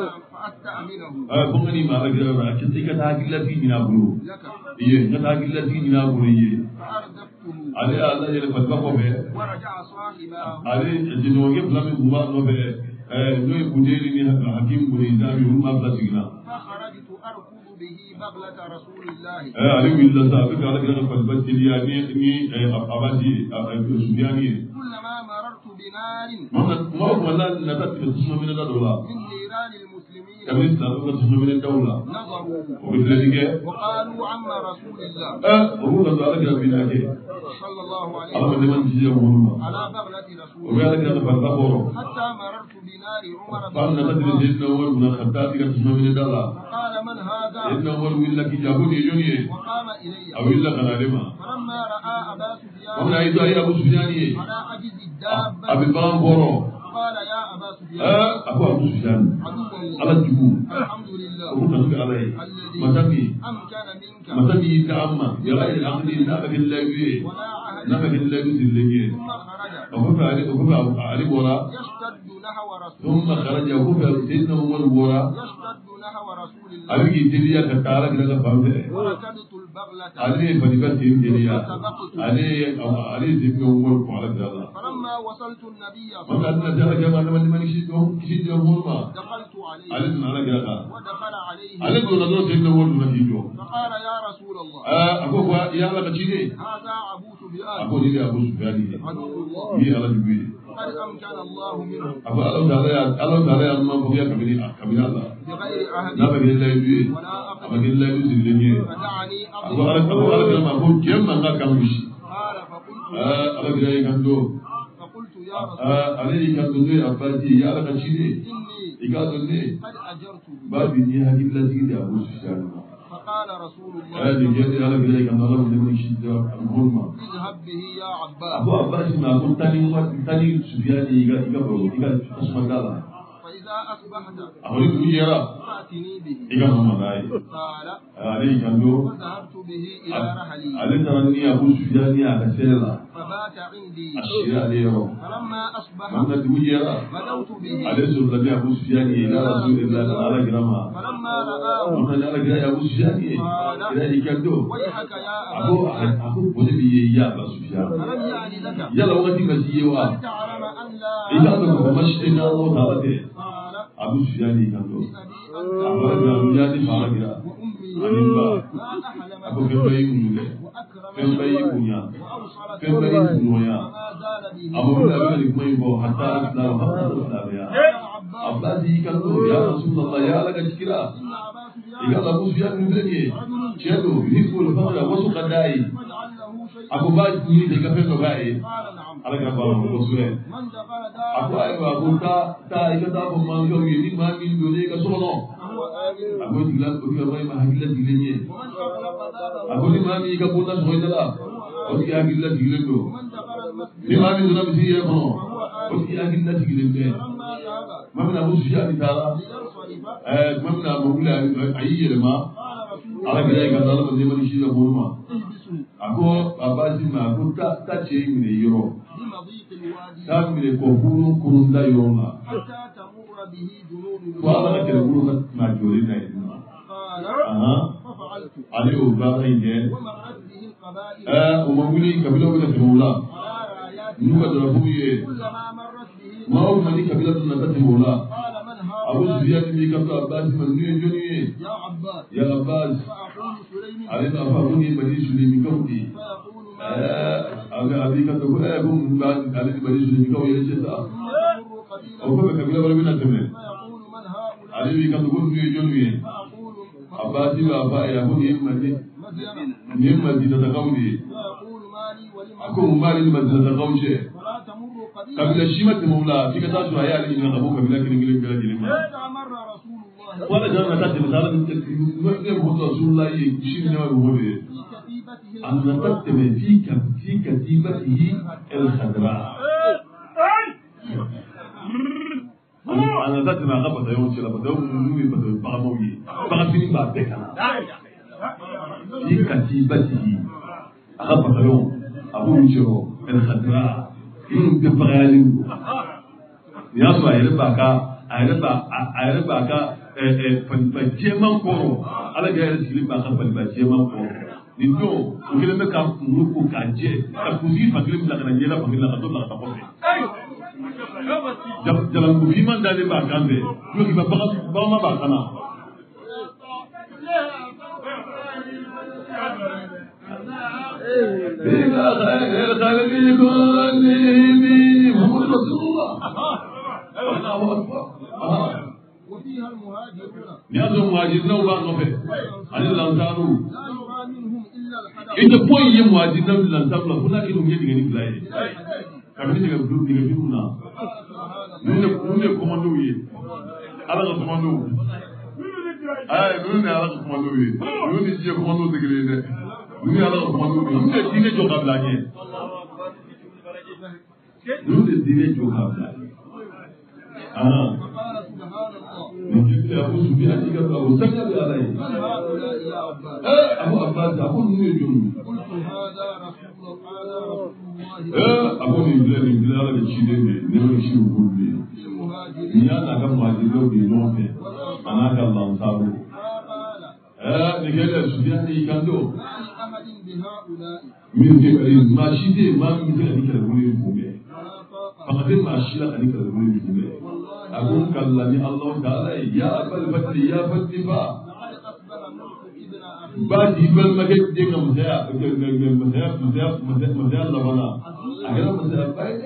فأستأمنه آه فمني ما قدادي أكتر كذا كلا في جنابه لك إيه كذا كلا في جنابه إيه فأردفته عليه الله يلفت بقوه ورجع صاحبه ale jinoge blami buba no be eh no budeli ni hakim buri dami huma platigna فخرجت أركض به بغلة رسول الله eh ale willa sa be kala gina ko batiliya ni ni abadi sudiyani كلما مررت بنار mana ma wala na ta tsuma min da dola من نيران المسلمين kamin sa ko tsuma min dawla نظروا o be ledige وقالوا عم رسول الله eh o ga da ga bina ke صلى الله عليه ala وسلم de man jiya wonma على بغلة رسول o ga الله ga da fa boro حتى مررت بنار عمر fa بن na ta الخطاب jinna wal na khatta ga tsuma min dala فقال من هذا inna wal willa ki jabuni joni وقام إلي أو إلا غنالما فلما رأى أبا سفيان ومن أيضا يا أبو سفيان على عجز الدابة أبي البرام بورو قال يا أبا سفيان آه أبو أبو سفيان عدو الله على الجبور الحمد لله أبو كنوك عليه الذي متمي أمكن منك متمي تعمى بغير العقل نابك الله ولا عهد نابك الله سلمي ثم خرج أبو علي أبو علي بورا يشتد نحو رسول ثم خرج أبو سيدنا عمر بورا يشتد نحو رسول الله علي تليا كتارك لك فهمت وركضت البغلة علي فنبت تليا علي علي سيدنا عمر على ذلك فلما وصلت النبي صلى مكان الله عليه نجار كما نمن من يشيدهم يشيدهم ما وسلم دخلت عليه علي نالا جاها ودخل عليه علي دون دون سيدنا عمر نجيجو فقال يا رسول الله آه أبو بوا يا الله كشيدي هذا أبو سفيان أبو دي أبو سفيان عدو الله مي على جبريل قد أمكن الله منه أبو الله تعالى الله تعالى الله بقي كبير كبير الله بغير عهد لا بقي الله يبي ولا أبو أقدر الله يبي سيدني فدعني أبو أضرب الله أبو الله كلام أبو كم من قال كم بيش قال فقلت آه الله كده يكندو فقلت يا رسول آه عليه يكندو ده أبادي يا الله كشيدي إني يكادو ده قد أجرته بابي نيها كبير سيدي أبو سفيان فقال رسول الله هذه جاءت على كده كان الله من يشد الهرمة اذهب به يا عباس أبو عباس ما قلت تاني تاني سفيان يجا يجا برو يجا اسمه دالا فإذا أصبحت أقول لك يجرا فأتني به يجا هم ماي قال عليه كندو فذهبت به إلى رحلي عليه تراني أبو سفيان يا كسيلا فبات عندي أشياء عليه فلما أصبح محمد يجرا بدوت به عليه سلطان أبو سفيان إلى رسول الله على جرما فلما رآه محمد على جرا أبو سفيان إلى كندو ويحك يا أبو أبا أبو بودي يا أبو سفيان فلم يعني لك يلا وقتي مسيوا أن تعلم أن لا إذا أنت مشي إن الله تعالى قال أبو سفيان كندو بأبي أبو أنت جاني فارجا وأمي أنيبا ما أحلم أبو كباي كنوله كباي وأكرم كنيا وأوصلت كباي كنويا وما زال به أبو كباي كنوي بو حتى أسلم حتى أسلم يا أبلادي كندو يا رسول الله يا لك شكرا إن أبا سفيان إذا أبو سفيان نبني شهدو يحب الفقر وسق الداعي واجعل له شيئا أبو باج نيجي كفن لغاي قال نعم على كبار مسؤول من دخل أبو دار أيوة أبو تا تا إذا تابو ما يوم يدين ما من دوني كسرنا فهو آمن أبو تقول أبو كباي ما هكذا تقولني ومن أغلق بابه أبو لي ما مي كبونا سويدلا أبو كي هكذا تقولني ومن دخل المسجد لما من دون بسيء يفنو أبو كي هكذا تقولني فلما ذهب ما من أبو سفيان تعالى لينصرف ما من أبو لا أي لما قال رسول على الله كذا كذا لما زي ما نشيل أبونا اهبسوا أبو أباسي ما أبو تا تا شيء من يورو بمضيق الوادي تا من كوفون كروندا يورونا حتى تمر به جنود وهذا كده يقولون ما جورينا قال أها ففعلت عليه وبارك إنجيل ومرت به القبائل آه ومولي كبيرة من الجمهورة على رايات نوكا درفوية كلما مرت به ما هو مني كبيرة من الجمهورة قال من أبو هؤلاء سفيان بن كبير عباس من نيو جوني يا عباس يا عباس فأقول سليم عليه أفاقوني بني سليم كودي فيقول ما آه أبي أبي كتب أبو من بعد عليه بني سليم كودي يجتا ثم تمر قبيلة أو كبيرة كبيرة ولا من الجمهورة فيقول من هؤلاء عليه كتب نيو جوني فأقول abati ba ba ya ko yin madi ne madi da kauli ako mali madi da kauje kabila shi mata mawla fika ta su ayi alin da abu kabila kin gilin bila gilin wala jana ta misalan ne mu rasulullah yi shi ne wa gobe an natat fi fi katibatihi al-khadra ana natat ma gaba da yawanci la bada mu ba da ba mawyi ba fini ba da kana fi katibatihi gaba da yau abu jiro al-khadra in da bayanin ya so ayi ba ka ayi ba ayi ba ka falbace man koro ala ga yar silin ba ka falbace man koro ni do o kele me ka nuku ka je ka kuzi fakile la kana jela fakile la to la ta ko jab jalan ku bi man dale ba kambe yo ki ba ba ma ba kana ila khair khalqi kulli muhammad rasulullah Allahu akbar وفيها المهاجرون نيازو مهاجرون وبا نوفي علي لانتارو لا يرى منهم إلا الحدث إذا بوي يم مهاجرون لانتارو كنا كده مية ديني بلاي كابني تيجي بدو تيجي بدونا نونه نونه كوماندو يي على كوماندو أي نونه على كوماندو يي نونه تيجي كوماندو تيجي ده نونه على كوماندو يي نونه ديني جو كابلاني نونه ديني جو كابلاني آه نجد أبو سفيان يقول أبو سفيان عليه أبو عباس أبو نجوم قلت هذا رسول هذا رسول الله أبو نجلا نجلا على الشيء نجلا يشيل كله نيانا كم ماجدو بينومه أنا كلام سابو نجد سفيان يقولوا أحد بهؤلاء من ما شيء ما من ذلك الكلام يقوله فقد ما شيء ذلك الكلام يقوله أقول كلامي الله تعالى يا أبا الفتح يا فتفا بعد يبل ما كنت دينا مزايا مزايا مزايا مزايا مزايا لبنا أكيد مزايا بايد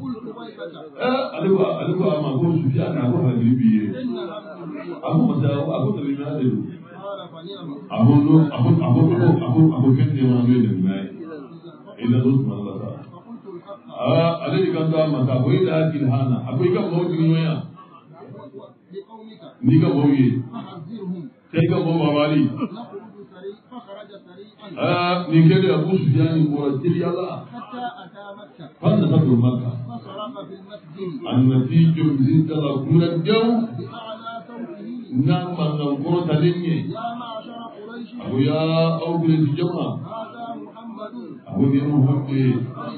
ألقوا ألقوا أما أقول سفيان أقول هذي أقول مزايا أقول تبي ما أدري أقول له أقول أقول أقول أقول كنت ما أدري ما إلا دوس ما الله تعالى آه أدري كان ده ما تقول لا كلهانا أقول كم موت نيويا ni ka bau ye sai ka bau babali ah ni ke da Abu Sufyan ko tiri Allah fanda ta do Makka annati jumzin ta la kuna jaw na man na ko ta dinne abu ya au bi jama'a abu ya muhammad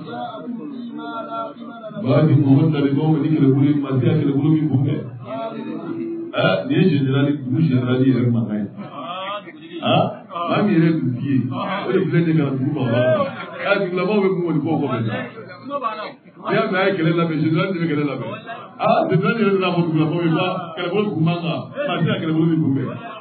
ba di muhammad da ko ni ke da gurin ma sai ke da gurin ko ke ah ni generali du generali er mangai ah ma mi re du ki o le blende ga du ba ah di la ba we mo ni ko ko be ya ba ai kele la be generali de kele la be ah de de de la bo du la bo ba kele bo ku manga ma sai kele bo ni ko be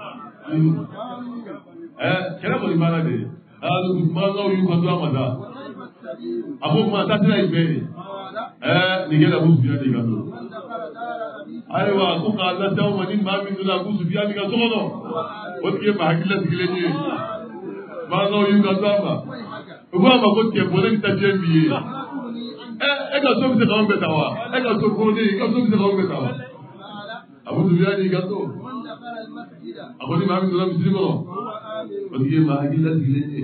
eh kele bo ni mala de ah du manga yu ko do amada abo ma ta tira ibe eh ni ke da bu biya de ga do aiwa ko ka Allah dawo mani ma min dula ku su biya ni ga sono wotke ba hakilla sigile ni ma no yu ga zama ko ma ko ke bolen ta je biye eh e ga so bi ta on betawa e ga so ko ni ga so bi ta on betawa abu biya ni ga to abu ni ma min dula muslimo wotke ma hakilla sigile ni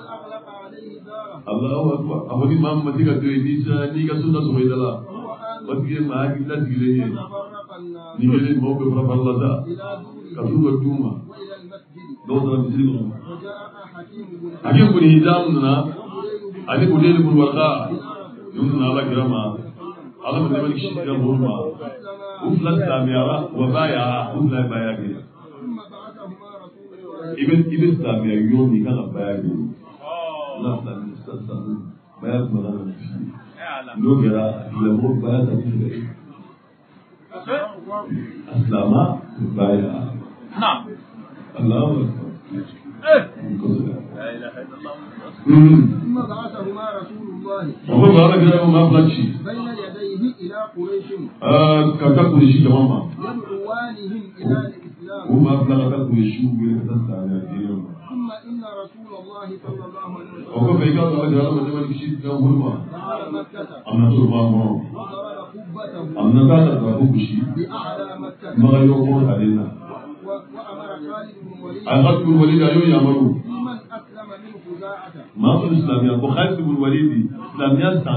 Allahu akbar abu ni ma ma diga to ni sa ni ga sunna so idala wotke ma hakilla sigile ni ni gele mo be fra fallata ka tuwa tuma do da misri mo hakim kun hidam na ali budel bun warqa yun na la grama ala me malik shi ga burma uflan samira wa baya uflan baya ke ibn ibn samira yom ni kana baya ke la la sallallahu baya ko da no gara la mo baya ta ni أسلم بايع نعم الله أكبر لا إله إلا الله ثم بعثهما رسول الله وهو بارك له ما بلشي بين يديه إلى قريش آه كذا قريش جماعة يدعوانهم إلى الإسلام وما أبلغتك يشوف ويتسع على الدين. ثم إن رسول الله صلى الله عليه وسلم وكيف يقال الله تعالى من زمان يشيد كم هما دخل مكة أم نطول ما هو وضرب قبته أم نطال ترابو بشي بأعلى مكة ما يقول علينا وأمر خالد بن الوليد خالد بن الوليد أيوه يأمروا لمن أسلم من خزاعة ما في الإسلامية وخالد بن الوليد إسلامية سان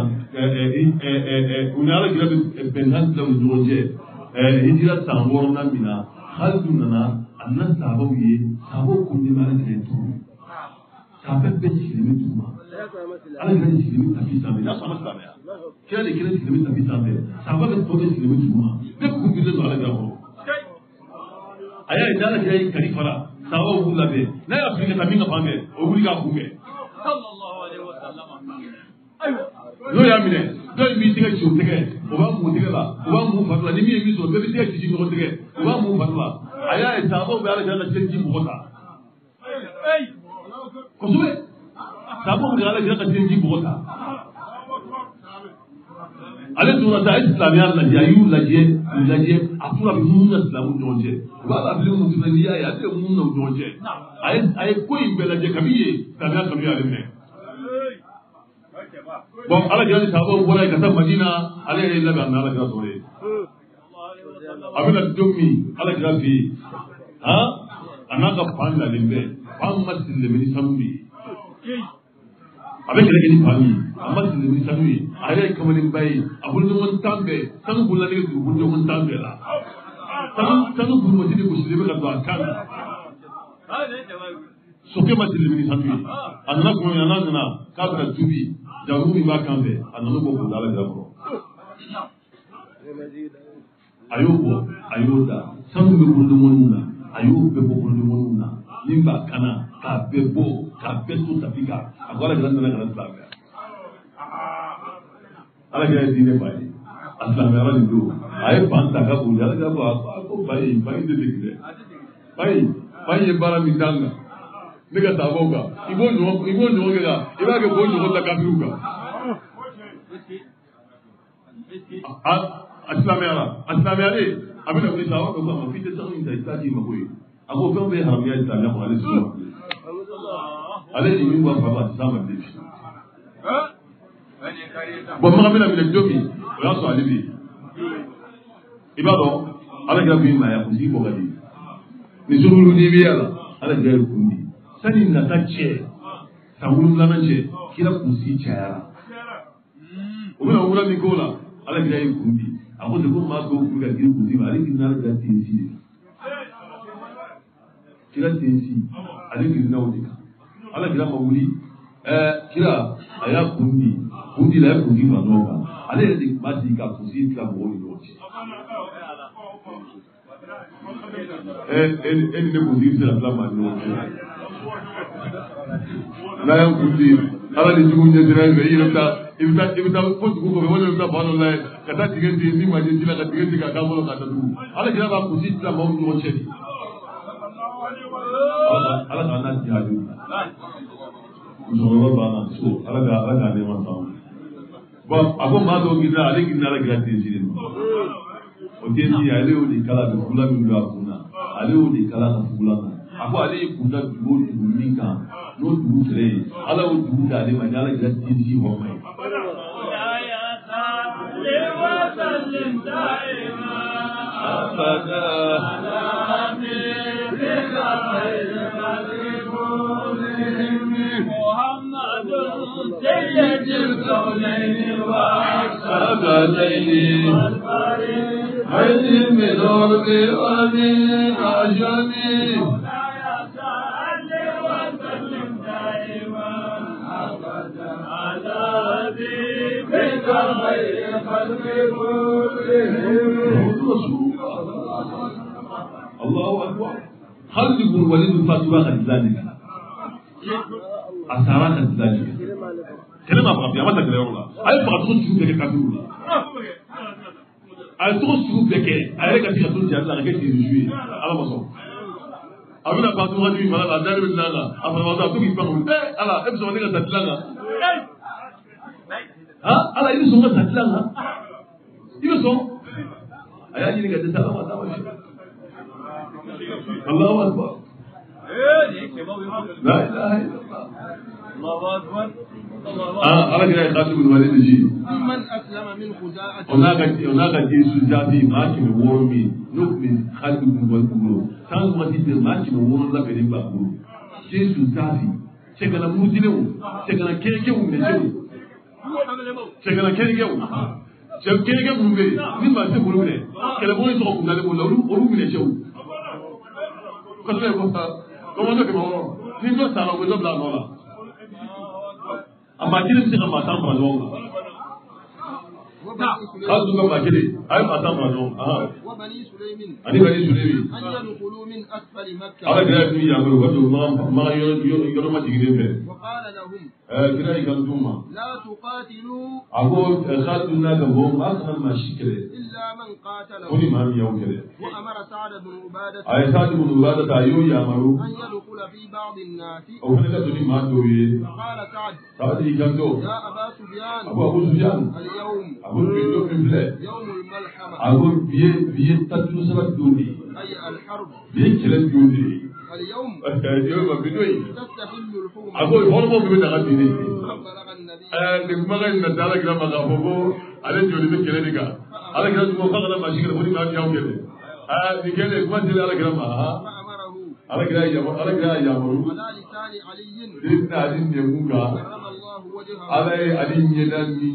ونعرف كذا بنهان لو نجوجه هجرة سان ورنا منا خالد بننا الناس سابوا يه سابوا كل ما نسيتهم سابوا بيجي توما على كذا يسلمون تبي سامي لا سامي سامي كذا كذا يسلمون تبي سامي سابوا بيجي يسلمون توما بيكون بيجي على كذا aya idala kay kari fara sawa wula be na afrika taminga pambe o wuli ka kumbe sallallahu alaihi wasallam ayo yo ya mine do mi tiga ci tege o ba mu tiga la o ba mu fatla ni mi mi so be tiga ci ko tege o ba mu fatla aya sawa be ala jalla ci mu kota ay ko sube sawa be ala jalla ci mu kota ale tura ta islamiyya la jayu la je la je afura bi mun na islamu jonje wala bi mun tuna ni ya de mun na jonje ay ay ko imbe la je kabiye tabia kabiya le me bon ala jali sabo wala ka ta madina ale la ga na la ga sore abila domi ala ga fi ha anaka pan la lembe pan masil le mi sambi avec les gens famille amma de ni sanu ay comme ni bay abul ni mon tambe tan bu la ni bu ni mon tambe la tan tan bu mo dini ko sile ka do kan so ke ma sile ni sanu anna ko yana na ka bra tubi jaru mi ma kan be anna ko ko dala da ko ayubo ayuda sanu be ko ni mon na ayubo be ko ni mon na nimba kana ka bebo ka beto tafika agora grande na grande sabe ala ga dine bai aslan ala ndo ay panta ka bu ala ga ba ko bai bai de dikre bai bai bara mi danga niga taboga ibo no ibo no ga iba ga bo no ta kafiruka aslan ala aslan ala abin da sawa ko ma fi ta tsarin da itaji magoyi ako kan bai haramiya ta na ko alisu ale ni min ba fa ba sama de fi bon ma bela mi domi o ya so alibi ibado ala ga bi ma ya ko di bo gadi ni zuru ni bi ala ala ga ko ndi sani na tace sawun lana ce kila ku si chara o me wura mi kola ala ga ko ndi ako de ko ma ko ku ga di ku di ala ki na ga ti si kila ti si ala ki na o dika ala kira mawuli eh kira aya kundi kundi la kundi manoba ale de basi ka kusi ka boli lote eh en en ne kundi sala la mano la ya kundi ala de jugunye dira be yita ibta ibta ko ko ko wala ibta balo la kata tigenti ni ma je dila ka tigenti ka kamolo ka tadu ala kira ba kusi la mawuli lote ala ka na jihadu musoro ba na so ala ga ala ga ne ma sa ba ago ma do gina ale gina ala ga tin jini o tin ji ale o di kala do kula mi ga kuna ale o di kala ka kula na ago ale ku da do du mi ka no du tre ala o du da ale ma ala ga tin ji ho mai ya ta le wa sallim daima abada ala mi ka khair سيد الكونين والثقلين علم الأرض ومن عجم وسلم دائما أبدا على ذكرك خير خلق كلهم الله أكبر خالد بن الوليد الفاتحة خلدانك أسارة خلدانك كلمة بقى ما تقدر ولا أي بقى تقول شو بك كافرون أي تقول شو بك أي لك تيجي تقول جالس أنا كذي يجوي على ما صار أبينا بعض الوقت يجي مثلا أدار بالله أفضل ما تقول يبغى إيه على إبز ما نيجي تطلعنا ها على إبز ما تطلعنا إبز أيا جيني كذي تطلع ما تطلع Allahu akbar. La ilaha illallah. Allahu akbar. Ah, ala kira khatibu walid ji. Man aslama min khuza'ati. Onaka onaka Jesu jabi maki me wormi no min khatibu walid ji. Sans mati de maki me wormi la beri ba ku. Jesu jabi. Chekana muzile wo. Chekana keke wo me jewu. Chekana keke wo. Chekana keke wo me. Ni ma se bulu ne. Kele bo so ku na le bo la olu olu me jewu. Ko se ko ta. Ko mo ke mo. Ni do sa la wo do bla no la. Amma kiri se ka ma tan ba no. Kazu ka ma kiri. Ay ma tan ba no. Aha. Wa bani Sulaimin. Ani bani Sulaimin. An yadkhulu min asfali Makkah. Ala kira ni ya ko ko ma ma yo yo yo ma tigire be. Wa qala lahum. Eh kira kan tuma. La tuqatilu. Ago khaduna ka bo ma kan ma shikre. إلا من قاتله Kuni ma mi yaw kire. وأمر سعد بن عبادة Ay Sa'd ibn Ubadah ta yo ya maru. أن يدخل في بعض الناس O kana ka tuni ma do ye. فقال سعد Sa'd kan do. يا أبا سفيان Abu Abu Sufyan. اليوم Abu Bido bimle. يوم الملحمة Abu biye biye tatu sabat duni. أي الحرب Biye kelen duni. اليوم Yo ma bidoi. تستحل الحرمة Abu hormo bi da gadini. بلغ النبي Eh ni maga inda dala gira maga bobo. Ale jodi be kelen diga. Ala gira mo fa kana ma shikre boni ma yaw kele. Ah ni kele kuma dile ala gira ma. فأمره Ala gira ya ala gira ya maru. على لسان علي Dinna din ne muga. كرم الله وجهه Ala adin yeda mi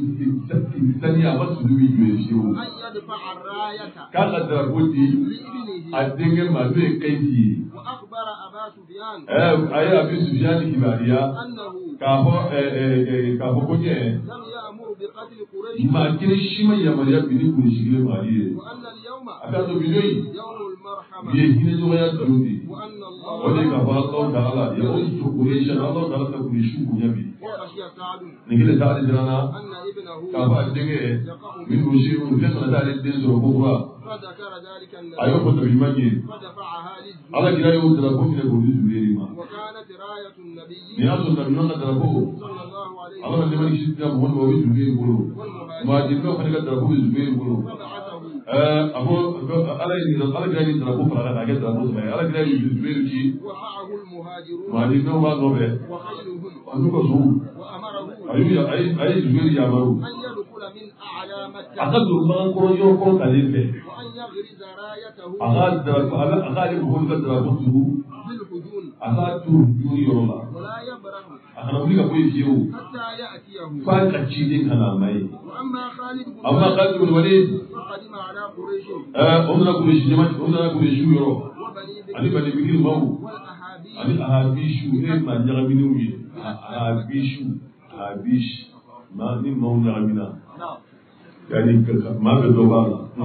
sani a basu dubi me shi. أن يدفع الراية Ka da bodi لابنه adinge ma be kaiti. وأخبر أبا سفيان Eh ayi abi Sufyan kibariya. أنه Ka ho eh eh ka ho kunye. لم يأمر بقتل قريش Ma kire shi mai ya mariya bini kun shi ne mariye. وأن اليوم Aka zo bidoi. يوم المرحمة Biye hine zo ya dudi. وأن الله Wani ka fa Allah ta'ala ya wasu Quraysh Allah ta'ala ta kuri shu ku yabi. وخشي سعد Ni kile ta da rana أن ابنه ka fa dinge min rushi mun da kana da din zo ko ba. فذكر ذلك Ayo النبي ko ta bimangi. فدفعها للزبير Allah kira yau da ko ne ko zuri ma. وكانت راية Ni النبي ya so da nan da ko. صلى الله عليه Allah ne mai shi da mun ba wi zuri ko. Ma والمهاجرين din ko fa da ko zuri ko. فبعثه Eh abu Allah ni da Allah kira ni da ko fara da ga da ko sai Allah kira ni zuri ki. ومعه المهاجرون Ma din no ba go be. وخيلهم Anu ko su. وأمره Ayu ya ai ai zuri ya maru. أن يدخل من أعلى مكة Akan durman ko yo ko kalile. وأن يغرز رايته Aga da aga aga ni ko da da ko su. بالحجون Aga tu yuri yola. ولا يبرح Akana wuli ka ko yiwo. حتى يأتيه Fa ka ci din kana mai. وأما خالد بن Amma Khalid bin Walid فقدم على قريش eh umra ku shi jama'a umra ku shi yoro. وبني Ali بكر bani bikir mawu. والأحابيش Ali ahabishu ne ma nyaga minu wi. Ahabishu ahabish ma ni mawu nyaga mina. نعم Yani ka ma ga do ba.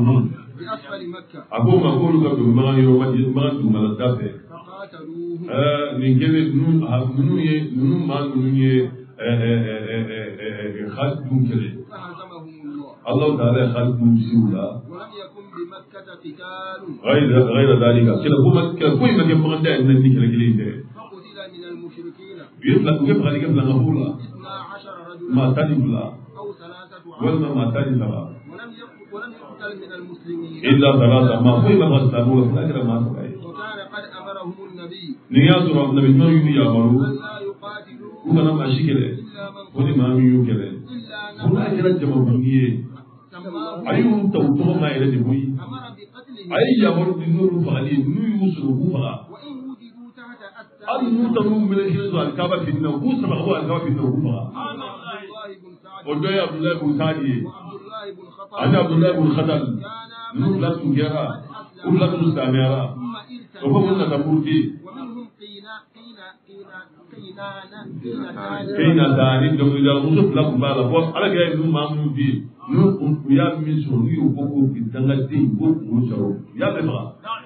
بأسفل مكة Abu ma ko lu ka do ma yo ma ma du ma da fe. فقاتلوهم Eh ni gele nu nu ye nu ma nu ye eh eh eh eh Khalid bin kele. فهزمهم الله الله تعالى خالد bin siwla. ولم يكن بمكة قتال غير غير ذلك كده هو كده كوي ما كان مغنى ان دي كده كده فقتل من المشركين بيطلع يبغى يجيب لنا غفوره اثنا عشر رجلا ما تاني بلا أو ثلاثة ولا عشر ما تاني لا ولم يقتل ولم يقتل من المسلمين الا ثلاثه ما هو ما غسل هو فاكر ما سبعي وكان قد أمرهم النبي نياز النبي ما يجي يا مرو أن لا يقاتلوا وكان ماشي كده إلا من ودي ما ميو كده إلا كنا كده جماعه بنيه سماه ايو توتو ما الى دي بوي أمر بقتله اي يا مرو دي نور فالي نو يوسف فا وإن وجدوا تحت أثر ان نوتو من الشيء الكعبه في النوم سبع هو الكعبه في النوم فا عبد الله بن سعد ودي عبد الله بن سعدي وعبد الله بن خطاب أنا عبد الله بن خدل كان نقول سجارة ولا تستعمرها ثم ارتد وهم لنا تقولي ومنهم قينا قينا قينا قينانا قينتان كينا داني دم إذا وصف لك بعد فوق على كي نو ما نبي نو يا ميسو نيو بوكو في تنغتي بوكو وشرو يا بفا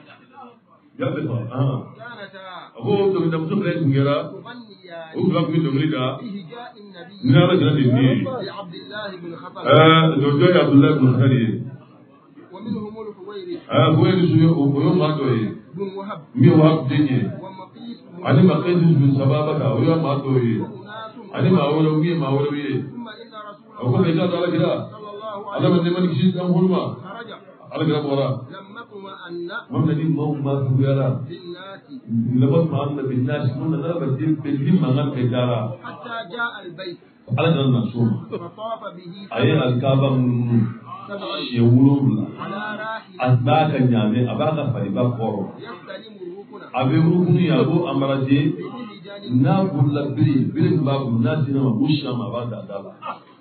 يا بفا آه كانتا أبو دم دم وصف لك سجارة تغنيان وصف لك دم لك بهجاء النبي نرى جنة النبي لعبد الله بن خطب آه زوجي عبد الله بن خالد ومنهم الحويرث آه هو يسوع ويوم ما توي بن وهب ميو هاب ديني ومقيس بن أنا ما قيد من سبابك ويوم ما توي أناس أنا ما أولوي ما أولوي ثم إن رسول أقول لك الله هذا كذا صلى الله أنا عليه من وسلم دمن كشيء كم هلما خرج على كذا بورا لما اطمأن ما من دين ما هو ما تقول في الناس لبس معنا بالناس كنا نلبس بالدين ما غير كجارة حتى جاء البيت على جال المنصور فطاف به أي الكعبة يقولون على راحل أتباع النعمة أباك فريبا كورو يستلم الركن أبي ركن يابو أمرتي نابل لبري برين باب الناس نما بوشا ما بعد أدالا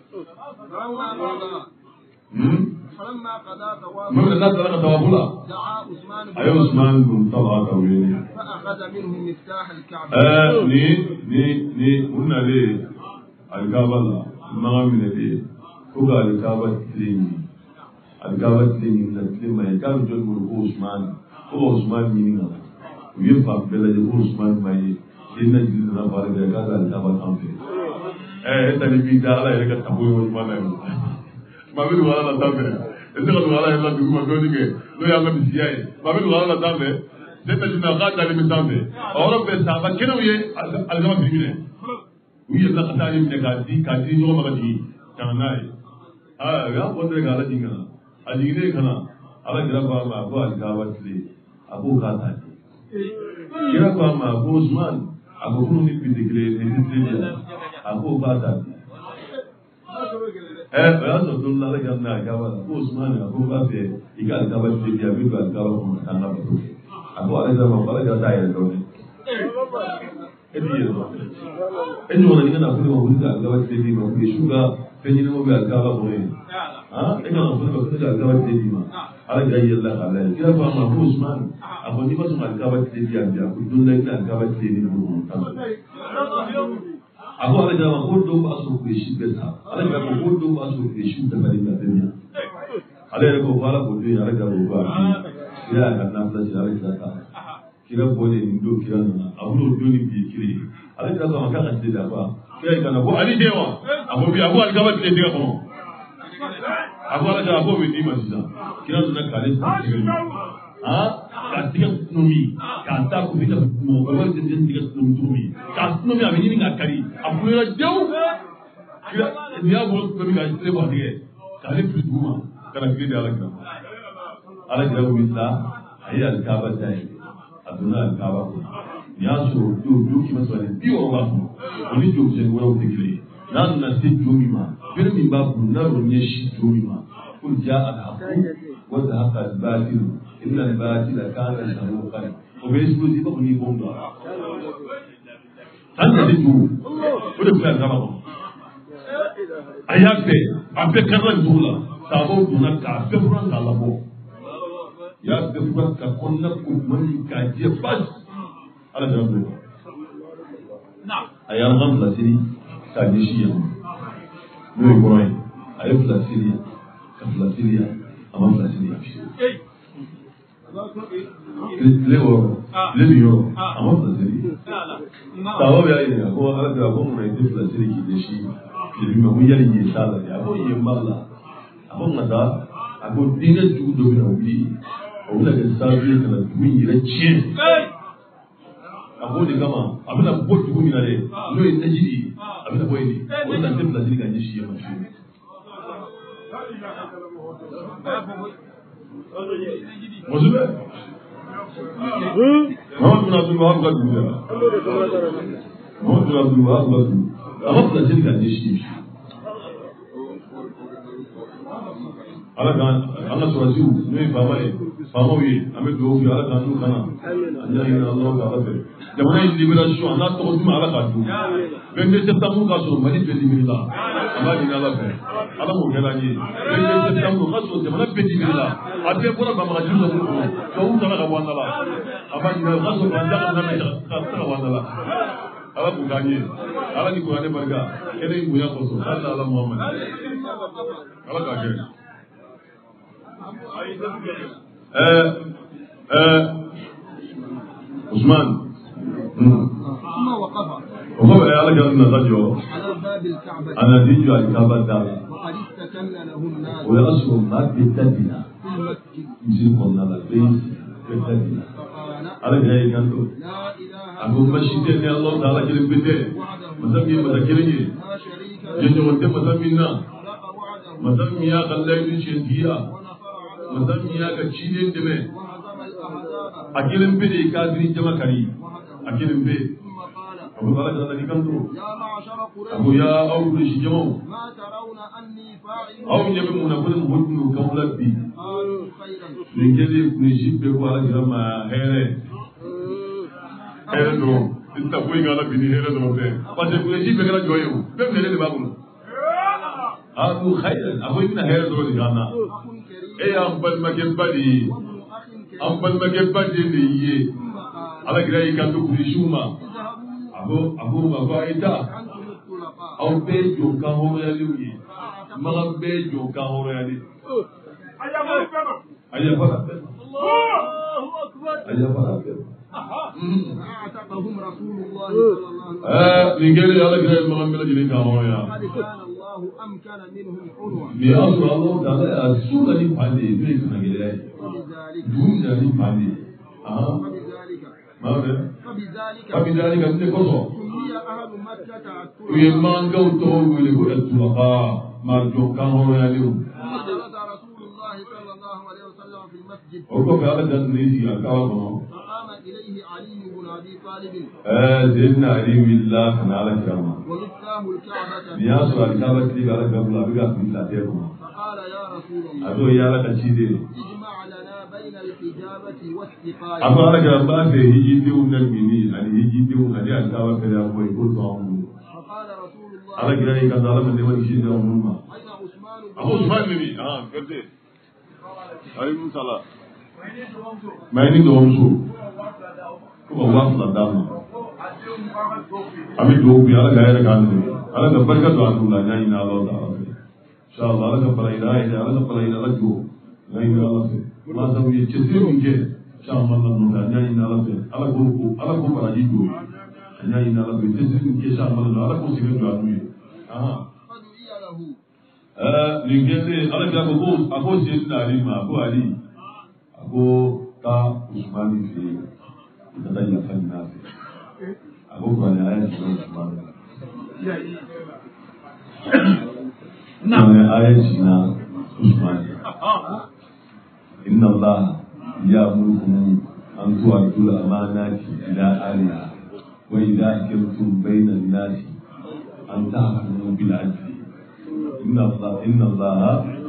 فلما قضى طوافه من الناس لك توابلا دعا عثمان أي عثمان بن طلحة كويني فأخذ منه مفتاح الكعبة آه ني ني ني قلنا ليه الكعبة لا ما من ليه فوق الكعبة تلين الكعبة تلين من تلين ما يكاد يجون مركو عثمان هو عثمان مينينا ويفهم بلا يقول عثمان ما ي إن جلنا فارغ كذا الكعبة تامفي eh tani bi da ala yɛrɛ ka tabo ye walima na ye maa bɛ dogo ala la tan fɛ e tɛ ka dogo ala yɛrɛ la dugu ma dɔɔni kɛ n'o y'an ka misiya ye maa bɛ dogo ala la tan fɛ ne tɛ jina k'a dalen bɛ tan fɛ a yɔrɔ bɛɛ sa a ka kɛnɛw ye alikama biri minɛ u yɛlɛla ka taa ye minɛ k'a di k'a di ɲɔgɔn ma ka jigin ka na n'a ye aa u y'a fɔ dɔrɔn k'ala jigin ka na a jiginnen ka na ala kira ko a ma a ko alikama tile a k'o k'a ta di kira ko a ma a ko Usman a ko kunun ni bi tɛ kelen ye ni tile de a ko ba ta eh o y'a sɔrɔ don dɔ la ale ka na a kaba la ko Usman a ko ba fɛ i ka alikaba tile bi a bɛ don alikaba kɔnɔ ka taa n'a bato a ko ale ka ma ko ale ka taa yɛrɛ dɔɔni e t'i yɛrɛ dɔn e ɲɔgɔnna ni ka na ko ne ma wuli ka alikaba tile di ma ko su ka fɛn ɲɛnamaw bɛ alikaba kɔnɔ yen ah e ka na ko ne ma ko ne ka alikaba tile di ma ala ka yɛlɛla k'a lajɛ kira ko a ma ko Usman a ko n'i ma sɔn ka alikaba tile di a bi a ko don dɔ i ka alikaba tile di ma ko tan a ko ale jama ko dɔw b'a sɔrɔ kule si bɛɛ ta ale jama ko dɔw b'a sɔrɔ kule si bɛɛ ta ni ka tɛmɛ yan ale yɛrɛ ko ko ala k'o don ale jama ko a kira y'a ka nafila ci ale kira ta kira bɔlen nin don kira nana a b'o don ni bi kiri ale kira ko a ma k'a ka tile da ba kira y'i ka na ko ali den wa a ko bi a ko alikaba tile tɛgɛ kɔnɔ a ko ala jama a ko bɛ d'i ma sisan kira nana k'ale tile ah ka tigɛ tunomi k'a da ko bi ka mɔgɔkɔrɔba tɛ den tigɛ tunomi cogo min k'a tunomi a bɛ ɲini ka kari a bolola dewu kira n'i y'a bolo tunomi ka tile bɔ a tigɛ k'ale fili dugu ma ka na tile di ala kira ala kira wulila a ye alikaba da ye a donna alikaba kɔnɔ nin y'a sɔrɔ jo jo kɛmɛ saba ni bi wɔɔrɔ b'a kɔnɔ o ni jo misɛnnin wɛrɛw tɛ kelen ye n'a nana se jo min ma bere min b'a kun n'a y'o ɲɛsin jo min ma ko ja alhaku wa zahaqa albatilu inna albatila kana zahuqan o bɛ explosé ba ko ni bombe dɔ an tɛ dugu o de tun bɛ alikaba kɔnɔ a y'a bɛɛ a bɛɛ kɛra dugu la sababu donna k'a bɛɛ fura k'a labɔ y'a bɛɛ fura ka kɔnɔna ko mali k'a jɛ basi ala jara bɛ a y'an ka filasiri k'a ɲɛsin yan n'o ye kɔrɔ ye a ye filasiri ka filasiri yan a ma filasiri yan fiyewu tile wɔɔrɔ tile bi yɔrɔ a ma filasiri sababu y'a ɲininka ko ala kira ko mun na i tɛ filasiri k'i ɲɛsin tile bi ma ko yali yen t'a la dɛ a ko yen b'a la a ko nka taa a ko denkɛ jugu dɔ bɛ na wuli o bɛna kɛ sababu ye ka na dugu in yɛrɛ tiɲɛ a ko de kama a bɛna bɔ dugu min na dɛ n'o ye najidi ye a bɛna bɔ yen de o de la n tɛ filasiri ka ɲɛsin yen ma fiyewu. Mosubɛ Muhammadu bin Abdul Wahab ka dugu la Muhammadu bin Abdul Wahab ka dugu a ma filasiri ka ɲɛsin yen ala kan an ka sɔrɔsiw n'o ye faama ye faamaw ye an bɛ dugawu kɛ ala k'an n'u kana an y'a ɲini ala k'a ala fɛ jamana in libération an n'a tɔgɔ duman ala k'a dun vingt-deux septembre k'a sɔrɔ mali bɛɛ libéré la an b'a ɲini ala fɛ ala k'o kɛra an ye vingt-deux septembre k'a sɔrɔ jamana bɛɛ libéré la a bɛɛ bɔra banbaganciw la kɔnɔ tubabuw taara ka bɔ an da la an b'a ɲini k'a sɔrɔ bandiya ka na ka ka bɔ an da la ala k'o k'an ye ala ni kuranɛ barika kɛnɛ in bonya kɔsɔn ala ala muhamadu ala k'a kɛ. Eh, eh, Usman. ثم وقف وقف على جنب الرجل على باب الكعبة أنا تيجي على الكعبة دار وقد استكن له الناس ويأسوا ما بتدينا في المسجد يصير قلنا لبيس بتدينا فقال على جاي كنتو لا إله أبو مشيتين يا الله تعالى كلم بده مسمي مسكيني لا شريك له جنو قلت مسمينا خلق وعده مسمي يا خلاه يشين ديا ونصر عبده مسمي يا كشيلين دمه وهزم الأحزاب أكلم بدي كافري جمع كري أكلم بدي ثم قال أبو قال جل لك كم تو يا معشر أبو قريش يا أو قريش جمع ما ترون أني فاعل أو جمع من أقول مهتم كمولك بي قالوا خيرا من كذي قريش بيقول على جمع هيره هيره درو إنت بوي قال بني هيره درو ده بس قريش بيقول جويه بيم نلله بابونه قالوا خيرا أبو إن هيره درو ديانا أخ كريم إيه أمبل مكان بدي وابن أخ كريم أمبل مكان بدي نيجي ثم قال على كذا يكادو قريشوما اذهبوا أبو أبو ما فايدا أنتم الطلقاء أو بيجو كهور يلوي ما بيجو كهور يلي أيا فرق الله أكبر أيا فرق أعتقهم رسول الله صلى الله عليه وسلم آه نقول يا لك ما غملا جلي كهور يا قد كان الله أمكن منهم عنوة بأمر الله تعالى السورة دي فادي ليس نقولي وبذلك دون دي فادي آه وبذلك ما هذا فبذلك فبذلك أنت كذا سمي أهل مكة الطلقاء ويمان قوتو ويقول الطلقاء ما جو كهور يلي ثم جلس رسول الله صلى الله عليه وسلم في المسجد وكيف هذا جن نيجي أكاوه فقام إليه علي بن أبي طالب آه سيدنا علي بالله كان على كرامة ومفتاح الكعبة نياس الكعبة تيجي على قبل أبيك في الله فقال يا رسول الله أدو يا لك شيء اجمع لنا بين الحجابة والسقاية أما أنا كرامة في هيجي ونبني أنا هيجي ونبني الكعبة في أبوي كل طعم فقال رسول الله على كذا يكذب من دون شيء يوم ما أين عثمان بن أبو عثمان مني آه كذي عليكم السلام ما يني دوم شو كم الله سلام أمي دوم بيا على غير كان على نبر كدوان الله ناي نالو تعالى إن شاء الله على نبر إلى إلى على نبر إلى لجو ناي نالو ما سوي كثير من كه إن شاء الله نالو ناي نالو على كوكو على كوكو راجي جو ناي نالو كثير من كه إن شاء الله على كوكو سيرة جوانوي آه فدعي له آه لينجلي على كذا كوكو أكو سيدنا علي ما أكو علي أكو تا عثمان في كذا يفعل ناس أكو كان آية عثمان نعم آية عثمان إن الله يأمركم أن تؤدوا الأمانات إلى أهلها وإذا حكمتم بين الناس أن تحكموا بالعدل إن الله إن الله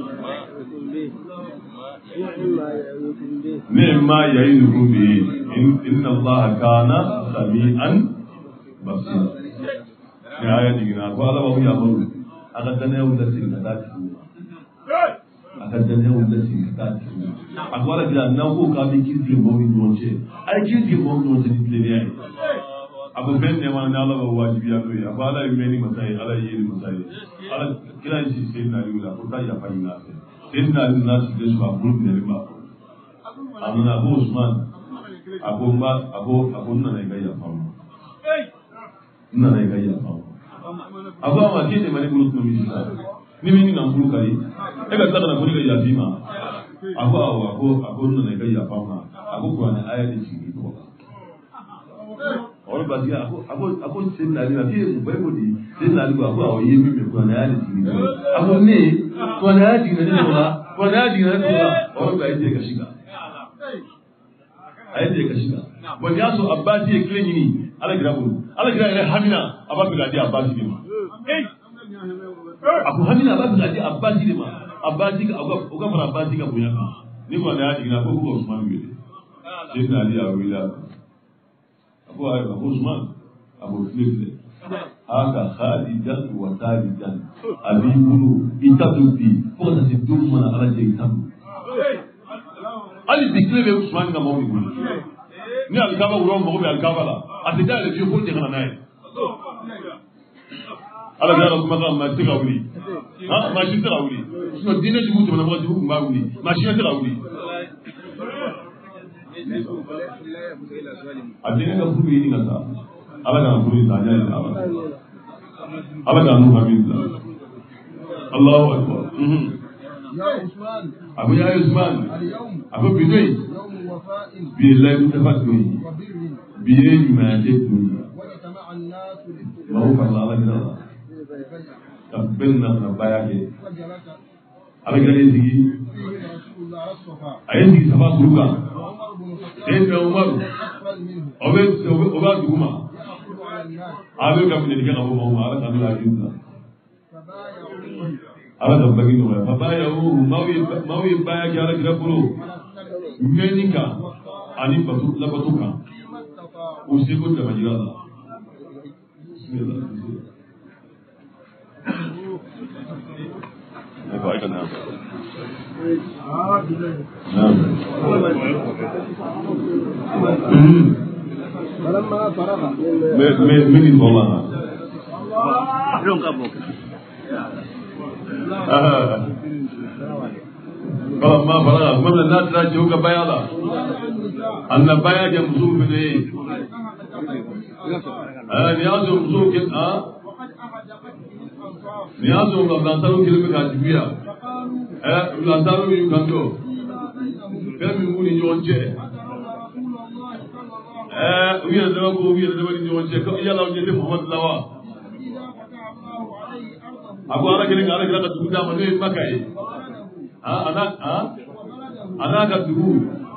مما يعظكم به إن إن الله كان سميعا بصيرا. في آية دينا قال الله يأمر أقدنا يوم السنة أقدنا يوم السنة أقول لك أنه كابي كيزي مومي نونشة أي كيزي مومي نونشة نتلني أبو بن نمان الله بواجب يأكل أبو الله يمني مسائل الله يجري مسائل الله كلا يجي سيدنا لولا كتا يفعل الناس سيدنا الناس يجوا أقول نريما أمنا أبو عثمان أبو ما أبو أبو نانا يفهم نانا يفهم أبو ما كيني ماني بروت نميسا نميني نامبرو كاري إذا تنا كوني كي يفهما أبو أبو أبو أبو نانا يفهم أبو كوانا آية تيجي توكا ọ̀rọ̀ bá ti àbọ̀ àbọ̀ ṣe ń nàlẹ́ àbí èèmù bẹ́ẹ̀ kò di ṣe ń nàlẹ́ àbọ̀ àwọn yé mímì kò náà lè jìnnì lọ. àbọ̀ ní kò náà jìnnì lọ wa kò náà jìnnì lọ wa ọ̀rọ̀ bá yẹ jẹ́ kàṣíkà. ayé jẹ́ kàṣíkà. wọ́n yà sọ abájí ekele yìí alagira bolo alagira yẹrẹ hamina ababila di abájí de ma. àbò hamina ababila di abájí de ma abájí o ka fara abájí ka bonya kan ní kò náà jìnnì àbọ̀ kò Usman wele ṣe ń nàlẹ́ àwọn wele àná. أبو أبو عثمان أبو فلفل هذا خالدا وخالدا أبي بلو إتابي فوق تسدوم من على جيتام Ali dikile be Usman nga mawni gulu ni alkaba wuro mo be alkaba la atida le fi ful jehna nay ala gara kuma ga ma tiga wuli ha ma shi tiga wuli no dine jugu to na mo jugu ma wuli ma shi tiga wuli adine ka furu yi ngata ala ga furu ta nya ala ala ga nu habibla Allahu akbar يا عثمان abu ya Usman اليوم abu bidai يوم وفاء bi la mutafakki وبر bi yi ma jetu واجتمع الناس ma hu fa ala ga tabbenna na bayake وجلس ala ga ne digi فيه رسول الله الصفا ayi digi safa kuruka وعمر بن الخطاب سيدنا عمر أبد أبد دكما أبد كم من الكلام أبو عمر على كم العجيزة على كم بقينه فبايعوه ما هو ما هو يبايع كذا كذا كله منيكا أني بتو لا بتوكا وسيكون ده مجرد بسم الله نعم فلما فرغ من الظلام فلما فرغ من الناس لا يجوك بياضا أن بياض يمزوك من إيه نياز يمزوك آه نياز يمزوك لانتارو كلمة كاتبية لانتارو يكاندو كم يقول يجونجه ويا دابا ويا دابا يجونجه يلا وجه محمد لوا أبو أنا كذا أنا كذا تقول دام أنا ما كاي آه أنا آه أنا كتبو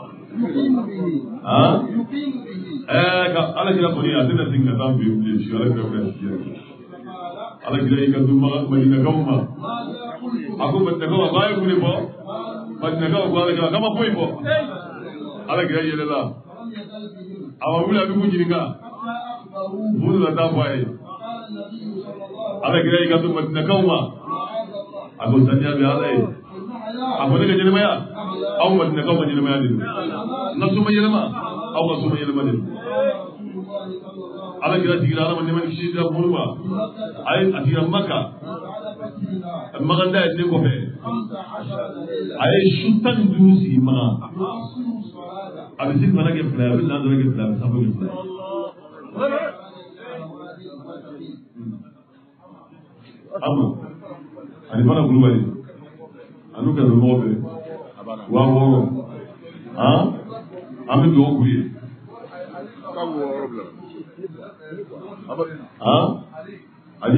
آه eh ka ala kira ko ya tena singa tam bi bi shi ala kira ko ala kira ka du ma madina kawma ako madina kawma baay ku ne bo madina kawma ala kira kama boy bo ala kira yele la awa wula bi ku jiringa bulu la ta boy ala kira ka du madina kawma ako tanya bi ala e ako ne jere maya aw madina kawma jere maya din nasu ma jere ma aw nasu ma jere ma din ala kira tigira ala man man kishi da burma ay atira makka maganda ne ko fe ay shutan dusi ma abisi mana ke fla abisi na ke fla sabu ke fla amma ani bana bulwari anu ka do mobe wa wo ha ami do kuyi ah Ali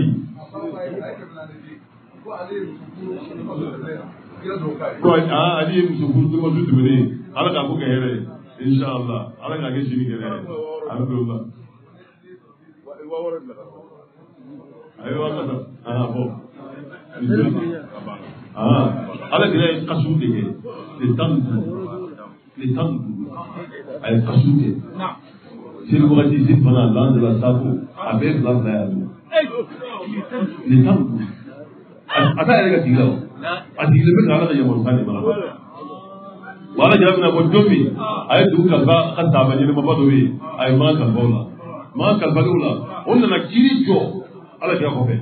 ko ah Ali musu kudu musu tubere ala ka buka here inshallah ala ka ke shini kere alhamdulillah ayo Allah ah bo ah ala kire kasu dege le tangu le tangu ay kasu dege na c'est le voici ici pendant l'an de la Sabo avec la Zayad. Les temps. Attends, elle est là. Attends, il est là, il y a mon frère. Voilà, il y a un bon domi. Aïe, tout le monde a travaillé, il ne m'a pas donné. Aïe, man, Kalbola. Man, Kalbola. On a kiri jo. Allah, qui a fait.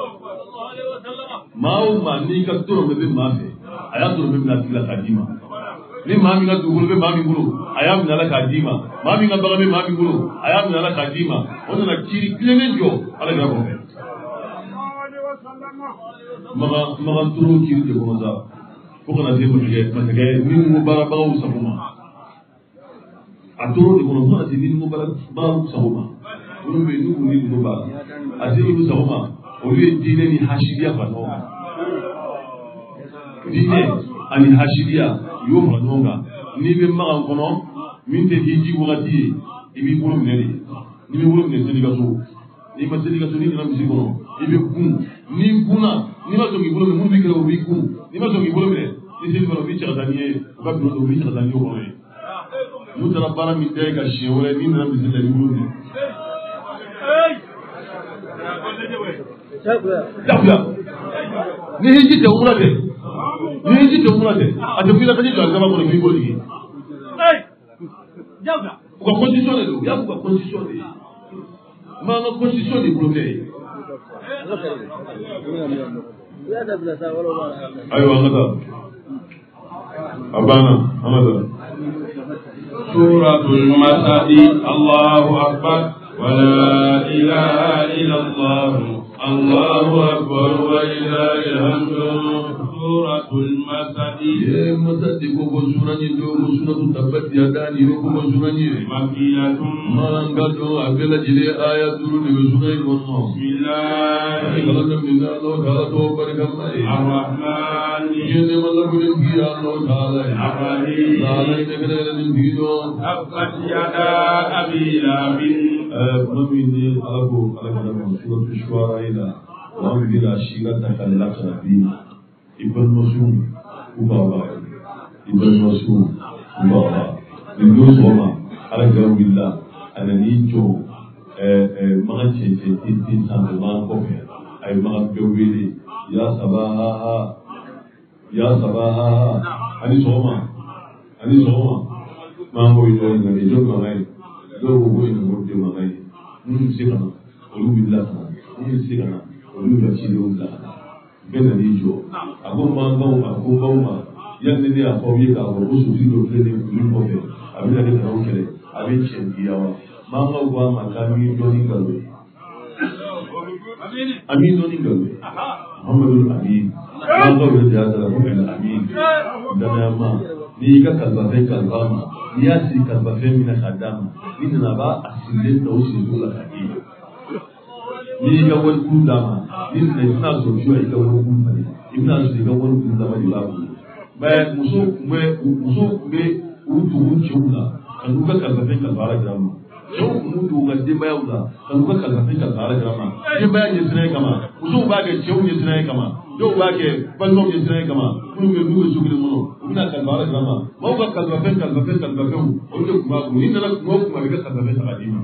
Mao, mani, katuro, bébé, mafé. Aïe, tout le monde a dit la kadima. Ni mami nga dugulu be mami ngulu ayam nala kadima mami nga baga be mami ngulu ayam nala kadima ona na kiri klene jo ala ga ko maga maga turu kiri de ko za ko kana de ko je matake ni mu bara baga usabuma aturu de ko no na ni mu bara baga usabuma ko be ni ko ni mu bara asiru usabuma o ye dine ni hashidiya fa no dine ani hashidiya yo fa nonga ni be magan kono min te hiji wakati ibi bulu neli ni be bulu neli seliga so ni ma seliga so ni na misi kono ibi kun ni kuna ni ma so ki bulu mun bi kero bi kun ni ma so ki bulu be ni seliga kono bi chara daniye ba bulu do bi chara daniye ko ne nu tara bara mi de ka shi wala ni na misi le bulu ne dabla ni hiji te umra de ni hiji te umra de a te fila kaji jwa ko ni ko ni eh jawda ko condition de ya ko condition de ma no condition de problème ya dabla sa wala wala ayo angata abana amada suratul masadi Allahu akbar wa la ilaha illallah Allahu akbar wa lillahi alhamdu suratul masadi ye masadi ko ko surani do suratu tabbat yadani ko ko surani makiyatun malangado abela jile ayatul de surai wonno bismillah kala minna lo kala to barakallah arrahman Yene malabulin ki Allah Taala Abadi Taala nekere dido Abad yada abila bin Mami alago alago surat Shuara ila Wami bila shira takalaka bi Ibn Masum Ubaba Ibn Masum Ubaba Ibn Soma alago bila ananicho magan cece tin san ma ko fe ay magan bewili ya sabaha ya sabaha ani soma ani soma ma ko yo ni ni jo ma ngai do ko ni mo de ma ngai mun si kana olu billah mun si kana olu ga ci do da bena ni jo ago ma ba ago ba ma yan ni ya ko yi ka ko su ti do le ni ko fe abi da ka ro kele abi chen diawa ma ma gwa ma ka mi do ni galwe amin do ni galwe muhammadu amin ma ga da ya da ko el amin da na ma ni ka kalba fe kalba ma ni ya si kalba fe mi na khadama ni na ba asilin da usi dole kadi ni ga wani ku da ma ni ne ina so shi ai ga wani ku fa ina so ga wani ku da ma di ba ba muso me muso me utu unchuna kan ka kalba fe kalba ra grama yau mutu ga de bayan da kan ka kalafin ka tsara grama de bayan ya tsare kama uzu ba ga cewu ya tsare kama yau ba ke ballo ya tsare kama kun ga duka su gidan mu ina kan tsara grama ba ga kalafin kalafin kalafin wanda kuma ku ni da kuma kuma ga kalafin ta adima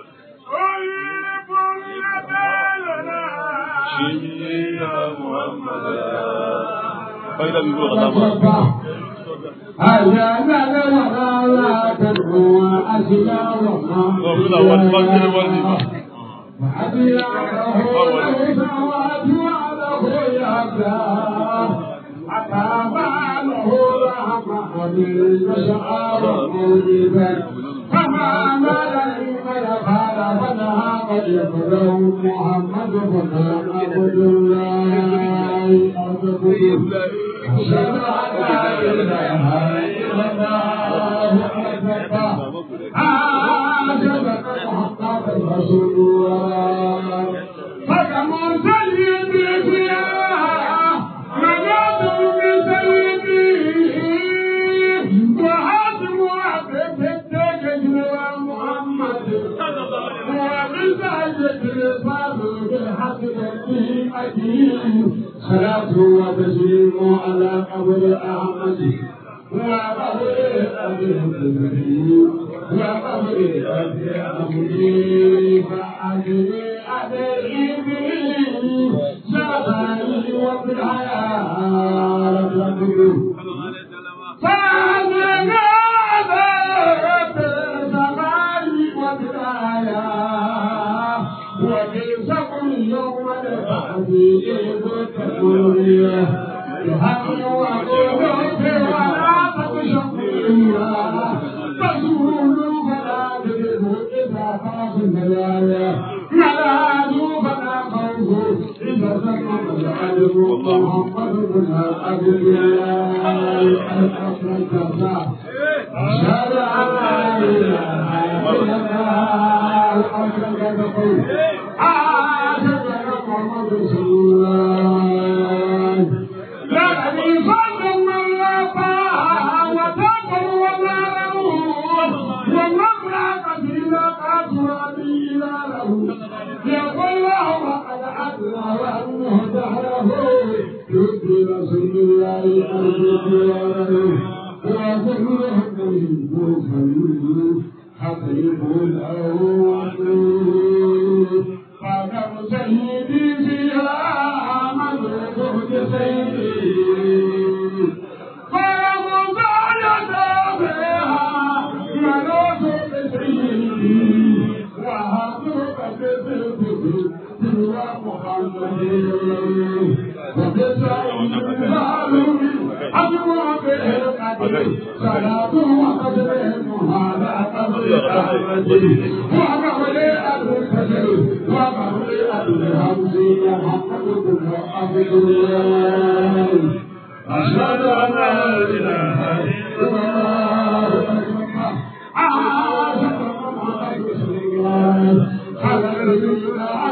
Baiklah ibu kata Ayah nada wala tad'u aslama Wala wala wala wala Adiya lahu wa yada Ataba lahu rahmatul yasha'ar mudiban Fama mala ya fara fana qad yaqulu Muhammad bin Abdullah Abdullah أشهد أن لا إله إلا الله أشهد أن محمدا رسول الله فكما سيدي فيها مناته بسيدي وحاتم عبد التاج محمد وبسعادة الرفاق بالحسن الدين صلاة وتسليم على قبر أحمد وقبر أبي النبي وقبر أبي أمري فأجري عليه شبابي وبالحياة ربي فأجري عليه شبابي وبالحياة وبالسقم يوم التحديد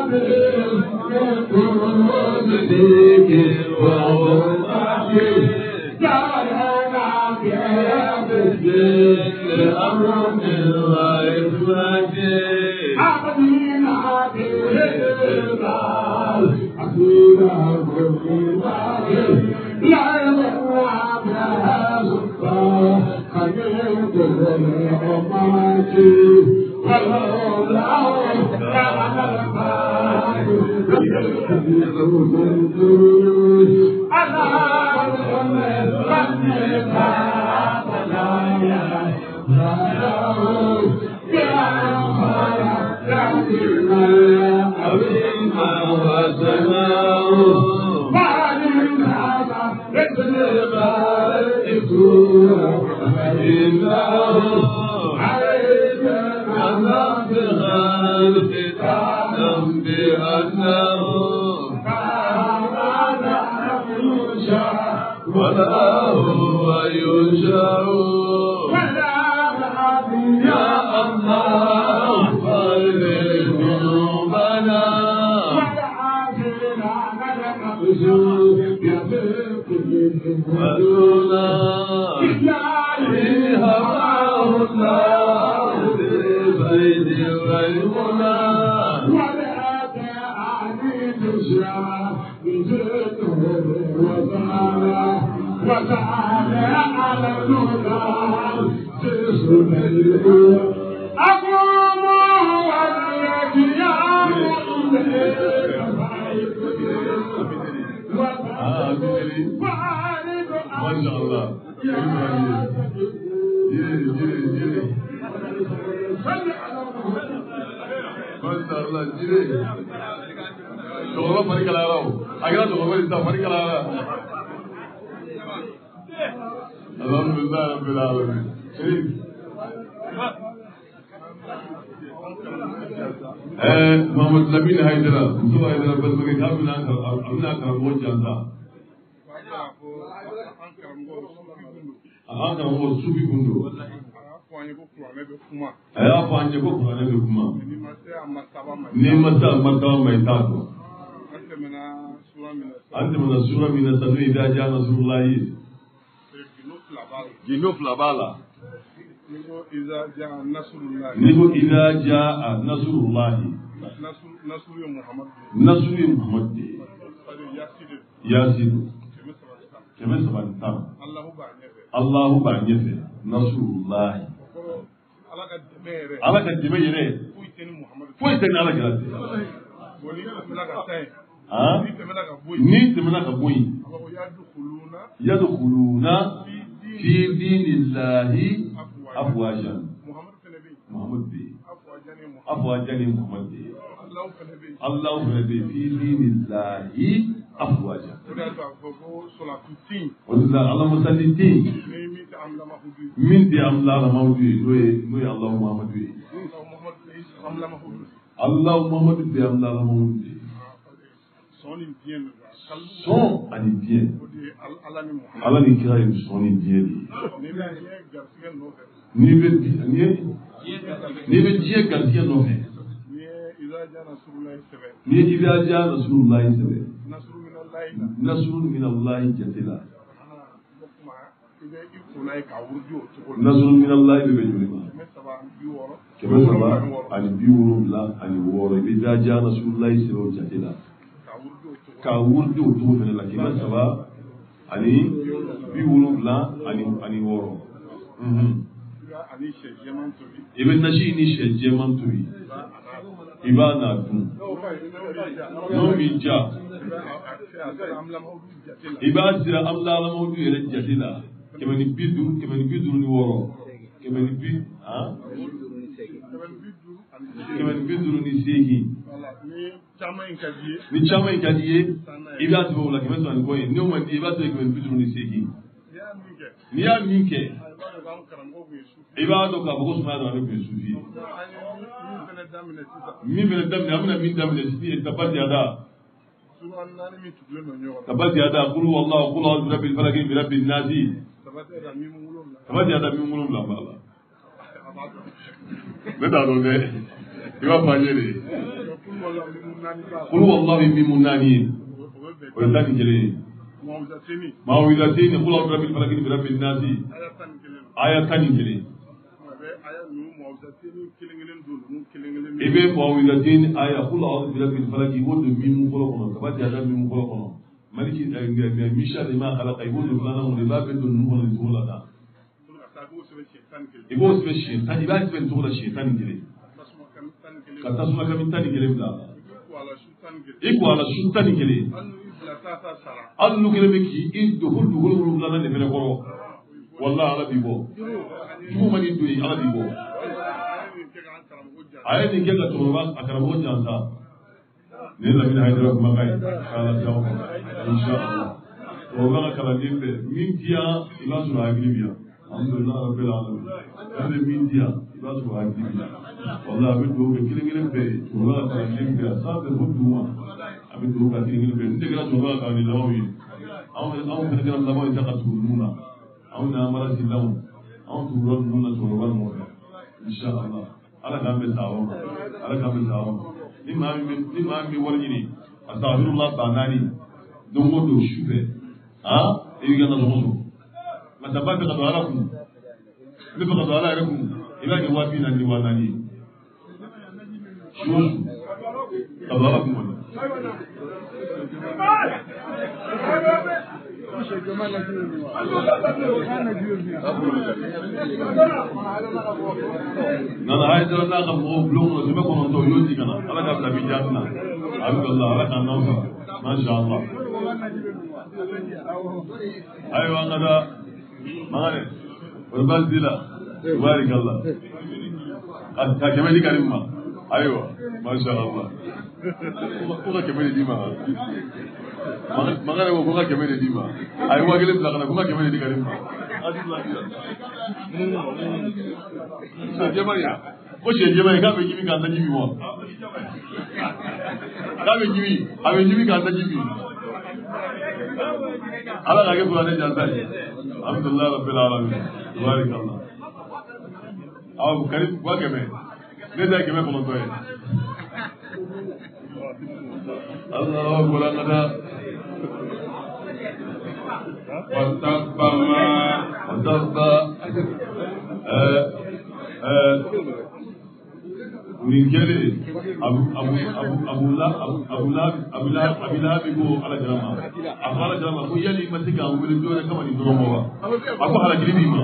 Thank you. لأمر وإثمة عبدنا بالبال عبدنا بالبال لا يلعب لها سلطان خليت الأمات ولو لا كان البال أنا ولا هو يشاء يا الله خير ذنوبنا ولا هواه الله بالبيت والغنى ولا تعاني تشاء وتعالى على الهدى جسم الهدى أقوم والذي يعمل ما شاء الله جري جري جري ما شاء الله جري شغله فريق العراو أجل شغله إنت فريق العراو الحمد لله رب العالمين شريف محمد لمين هيدرا انتو هيدرا بس بقى كامل انكر ابنا كرم وجانتا انكر هو سوفي كوندو ايا فاني كو قران بكما ني مسا مرتبه ميتاتو انت من سوره من السنه اذا جاء نصر الله جنوب لبالا نيجو إذا جاء نصر الله نيجو إذا جاء نصر الله نصر نصر محمد نصر محمد ياسين كم سبعة تام الله بعنيه الله بعنيه نصر الله على كدمير فويتن على كده ها نيت منك بوي يدخلون في دين الله أفواجا محمد بي أفواجا محمد بي الله فنبي في دين الله أفواجا والله الله مسلمين من دي أملا لمودي نوي نوي الله محمد بي الله محمد بي أملا لمودي son ani bien ala ni kira ye son ni bien ni bɛ ni bɛ diɲɛ garijɛgɛ nɔfɛ ni ye iza jaa nasrullahi sɛbɛn nasrun minallahi jate la nasrun minallahi bɛ bɛ joli ma kɛmɛ saba ani bi wolonwula ani wɔɔrɔ i bɛ iza jaa nasrullahi sɛbɛn o jate la ka wurdi o cogo fɛnɛ la kɛmɛ saba ani bi wolonwula ani ani wɔɔrɔ i bɛ nasi ni sɛ jɛman tobi i b'a n'a dun n'o b'i ja i b'a sira amlalamawdu yɛrɛ jate la kɛmɛ ni bi duuru kɛmɛ ni bi duuru ni wɔɔrɔ kɛmɛ ni bi han kɛmɛ ni bi duuru ni seegin ni caman in ka di ye i b'a sɛbɛn o la kɛmɛ saba ni kɔ ye n'o ma di i b'a sɛbɛn kɛmɛ ni bi duuru ni seegin n'i y'a min kɛ i b'a dɔn k'a fɔ ko sumaya dɔrɔn ne tun ye sufi ye min fɛnɛ daminɛ an bɛna min daminɛ sisi ye tabati yada tabati yada kulu wallahu kulu a'udhu bi rabbil falaq bi rabbin nas tabati yada min wolonwula b'a la ne t'a dɔn dɛ i b'a fɔ an ye de kulu wallahu min mun naani ye o ye tan ni kelen ye mawudatini kulu a'udhu bi rabbil falaq bi rabbin nas aya tan ni kelen ibe muawizatin aya qul a'udhu birabbil falaq ibodo min ko kono kabati ada min ko kono maliki misha ma khalaqa ibodo lana mo libabe do nugo ni tola da ibo sbe shaytan iba sbe tola shaytan gele kata suma kamin tani gele bla iku ala shaytan gele allu gele be ki iddu hullu hullu lana ne bele koro wallahi ala bibo mu mani do ala bibo aye ni ke ka toroba akarabo jansa ne la min haydara kuma kai ala jaw insha Allah to wala kala nimbe min dia ilasu agribiya alhamdulillah rabbil alamin ane min dia ilasu agribiya wallahi bi do ke kile kile be to wala kala nimbe sa be huduma abi do ka kile kile be ndege la to wala ka ni lawi aw aw be kala lawi ta ka tuluna aw na mara dilaw aw to ron nuna to wala mo insha Allah ala gambe tawo ala gambe tawo ni ma mi ni ma mi wala ni astaghfirullah banani dongo do shube ha e ga na zo ma tabata ka dawala ku ni ba ka dawala re ku ila ni wapi na ni wana ni shu ka dawala ku mo nana haydara na ka mo blongo se be ko no to yoti kana ala ka tabi janna abdullah ala ka no ma sha Allah ayo ngada mare urbal dila barakallah ka kemeli karimma ayo ma sha Allah ko ka kemeli dima magana ko ka kemeli dima ayo wagele blagana ko ka kemeli karimma Jemaya, ko she jemaya ka be jimi ka ta jimi mo. Ka be jimi, a be jimi ka ta jimi. Ala la ke burane janta ni. Alhamdulillah rabbil alamin. Barakallah. Aw karim wa keme. Ne da keme ko to e. Allah akbar ngada. Watabama watabba Ningele abu abu abu abula abula abula abula bigo ala grama ala grama ko yali matika wuli dole kama ni doromo wa ako ala gribi ma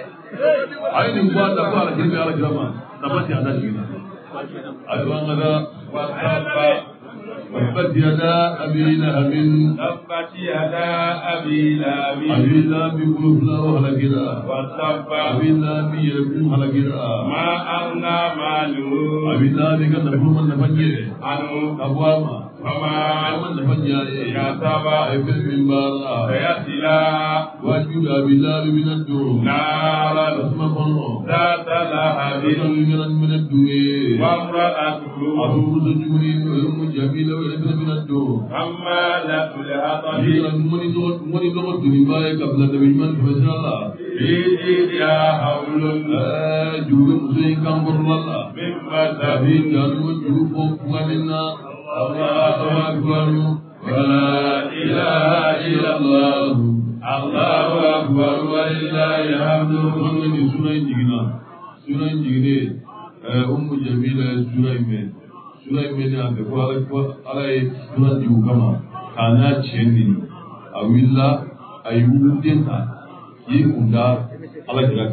ay ni kwa da ala gribi ala grama tabati ada jina adwangada wa tabba تبت يدا أبي لهب تبت يدا أبي لهب أبي لهب قلوب له هلكنا وتب أبي لهب يكون هلكنا ما أغنى ماله أبي لهب كان نقول من نفنيه عنه أبواما فما من نفنيه كتابا يفل من بارا فيصلا وجود أبي لهب من الدور نارا اسمه ذات لهب من الدور وامرأته أبو زجورين وأم جميلة من الدور أما لا تلعطني هي المني دوت مني دوت دنيا قبل تبين فشل الله يا حول الله جود مسلم كم الله مما تبين جانو جوف فمنا الله أكبر ولا إله إلا الله الله أكبر ولله الحمد من سنة جينا سنة جينا أم جميلة سنة sura mene ande ko ala ko ala e sura di ukama kana cheni awilla ayu denta yi kunda ala gira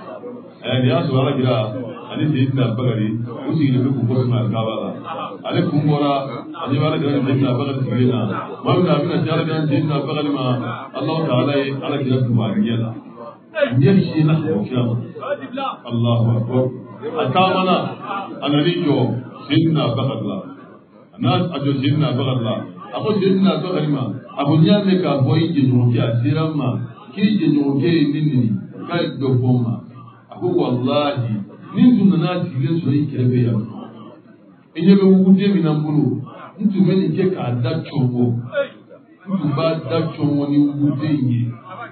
eh ya so ala gira ani dinda bagari usi ne ko ko na kabala ale kumbora ani wala gira dinda bagari tigena mawna mina jara gira dinda bagari ma Allah taala e ala gira kuma yela yer shi na ko kiyama Allahu akbar atamana analijo Jinna bakadla, nas ajo jinna bakadla. Ako jinna bakalima, ako nyame ka boy jinyoke asirama, ki jinyoke nini, kai dofoma. Ako wallahi, nintu nana tilen so ikebe ya. Enyebe wude minambulu, ntu meni ke ka da chongo. Ntu ba da chongo ni wude nyi.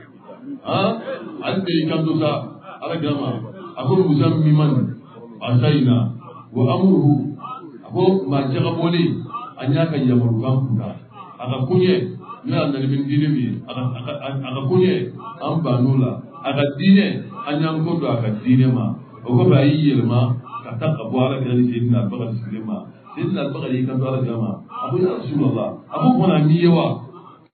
Ha? Ante ikanto sa ala grama, ako muzam miman asaina wa amruhu ko ma jaga boli anya kan ya marukan kuka aka kunye ni annabi min dine mi aka aka kunye an banula aka dine anya ko do aka dine ma ko ba yi yelma ka ta ka bwala ga ni sayyidina al-Bakari silma sayyidina al-Bakari kan dora jama abu ya rasulullah abu kuna ni yawa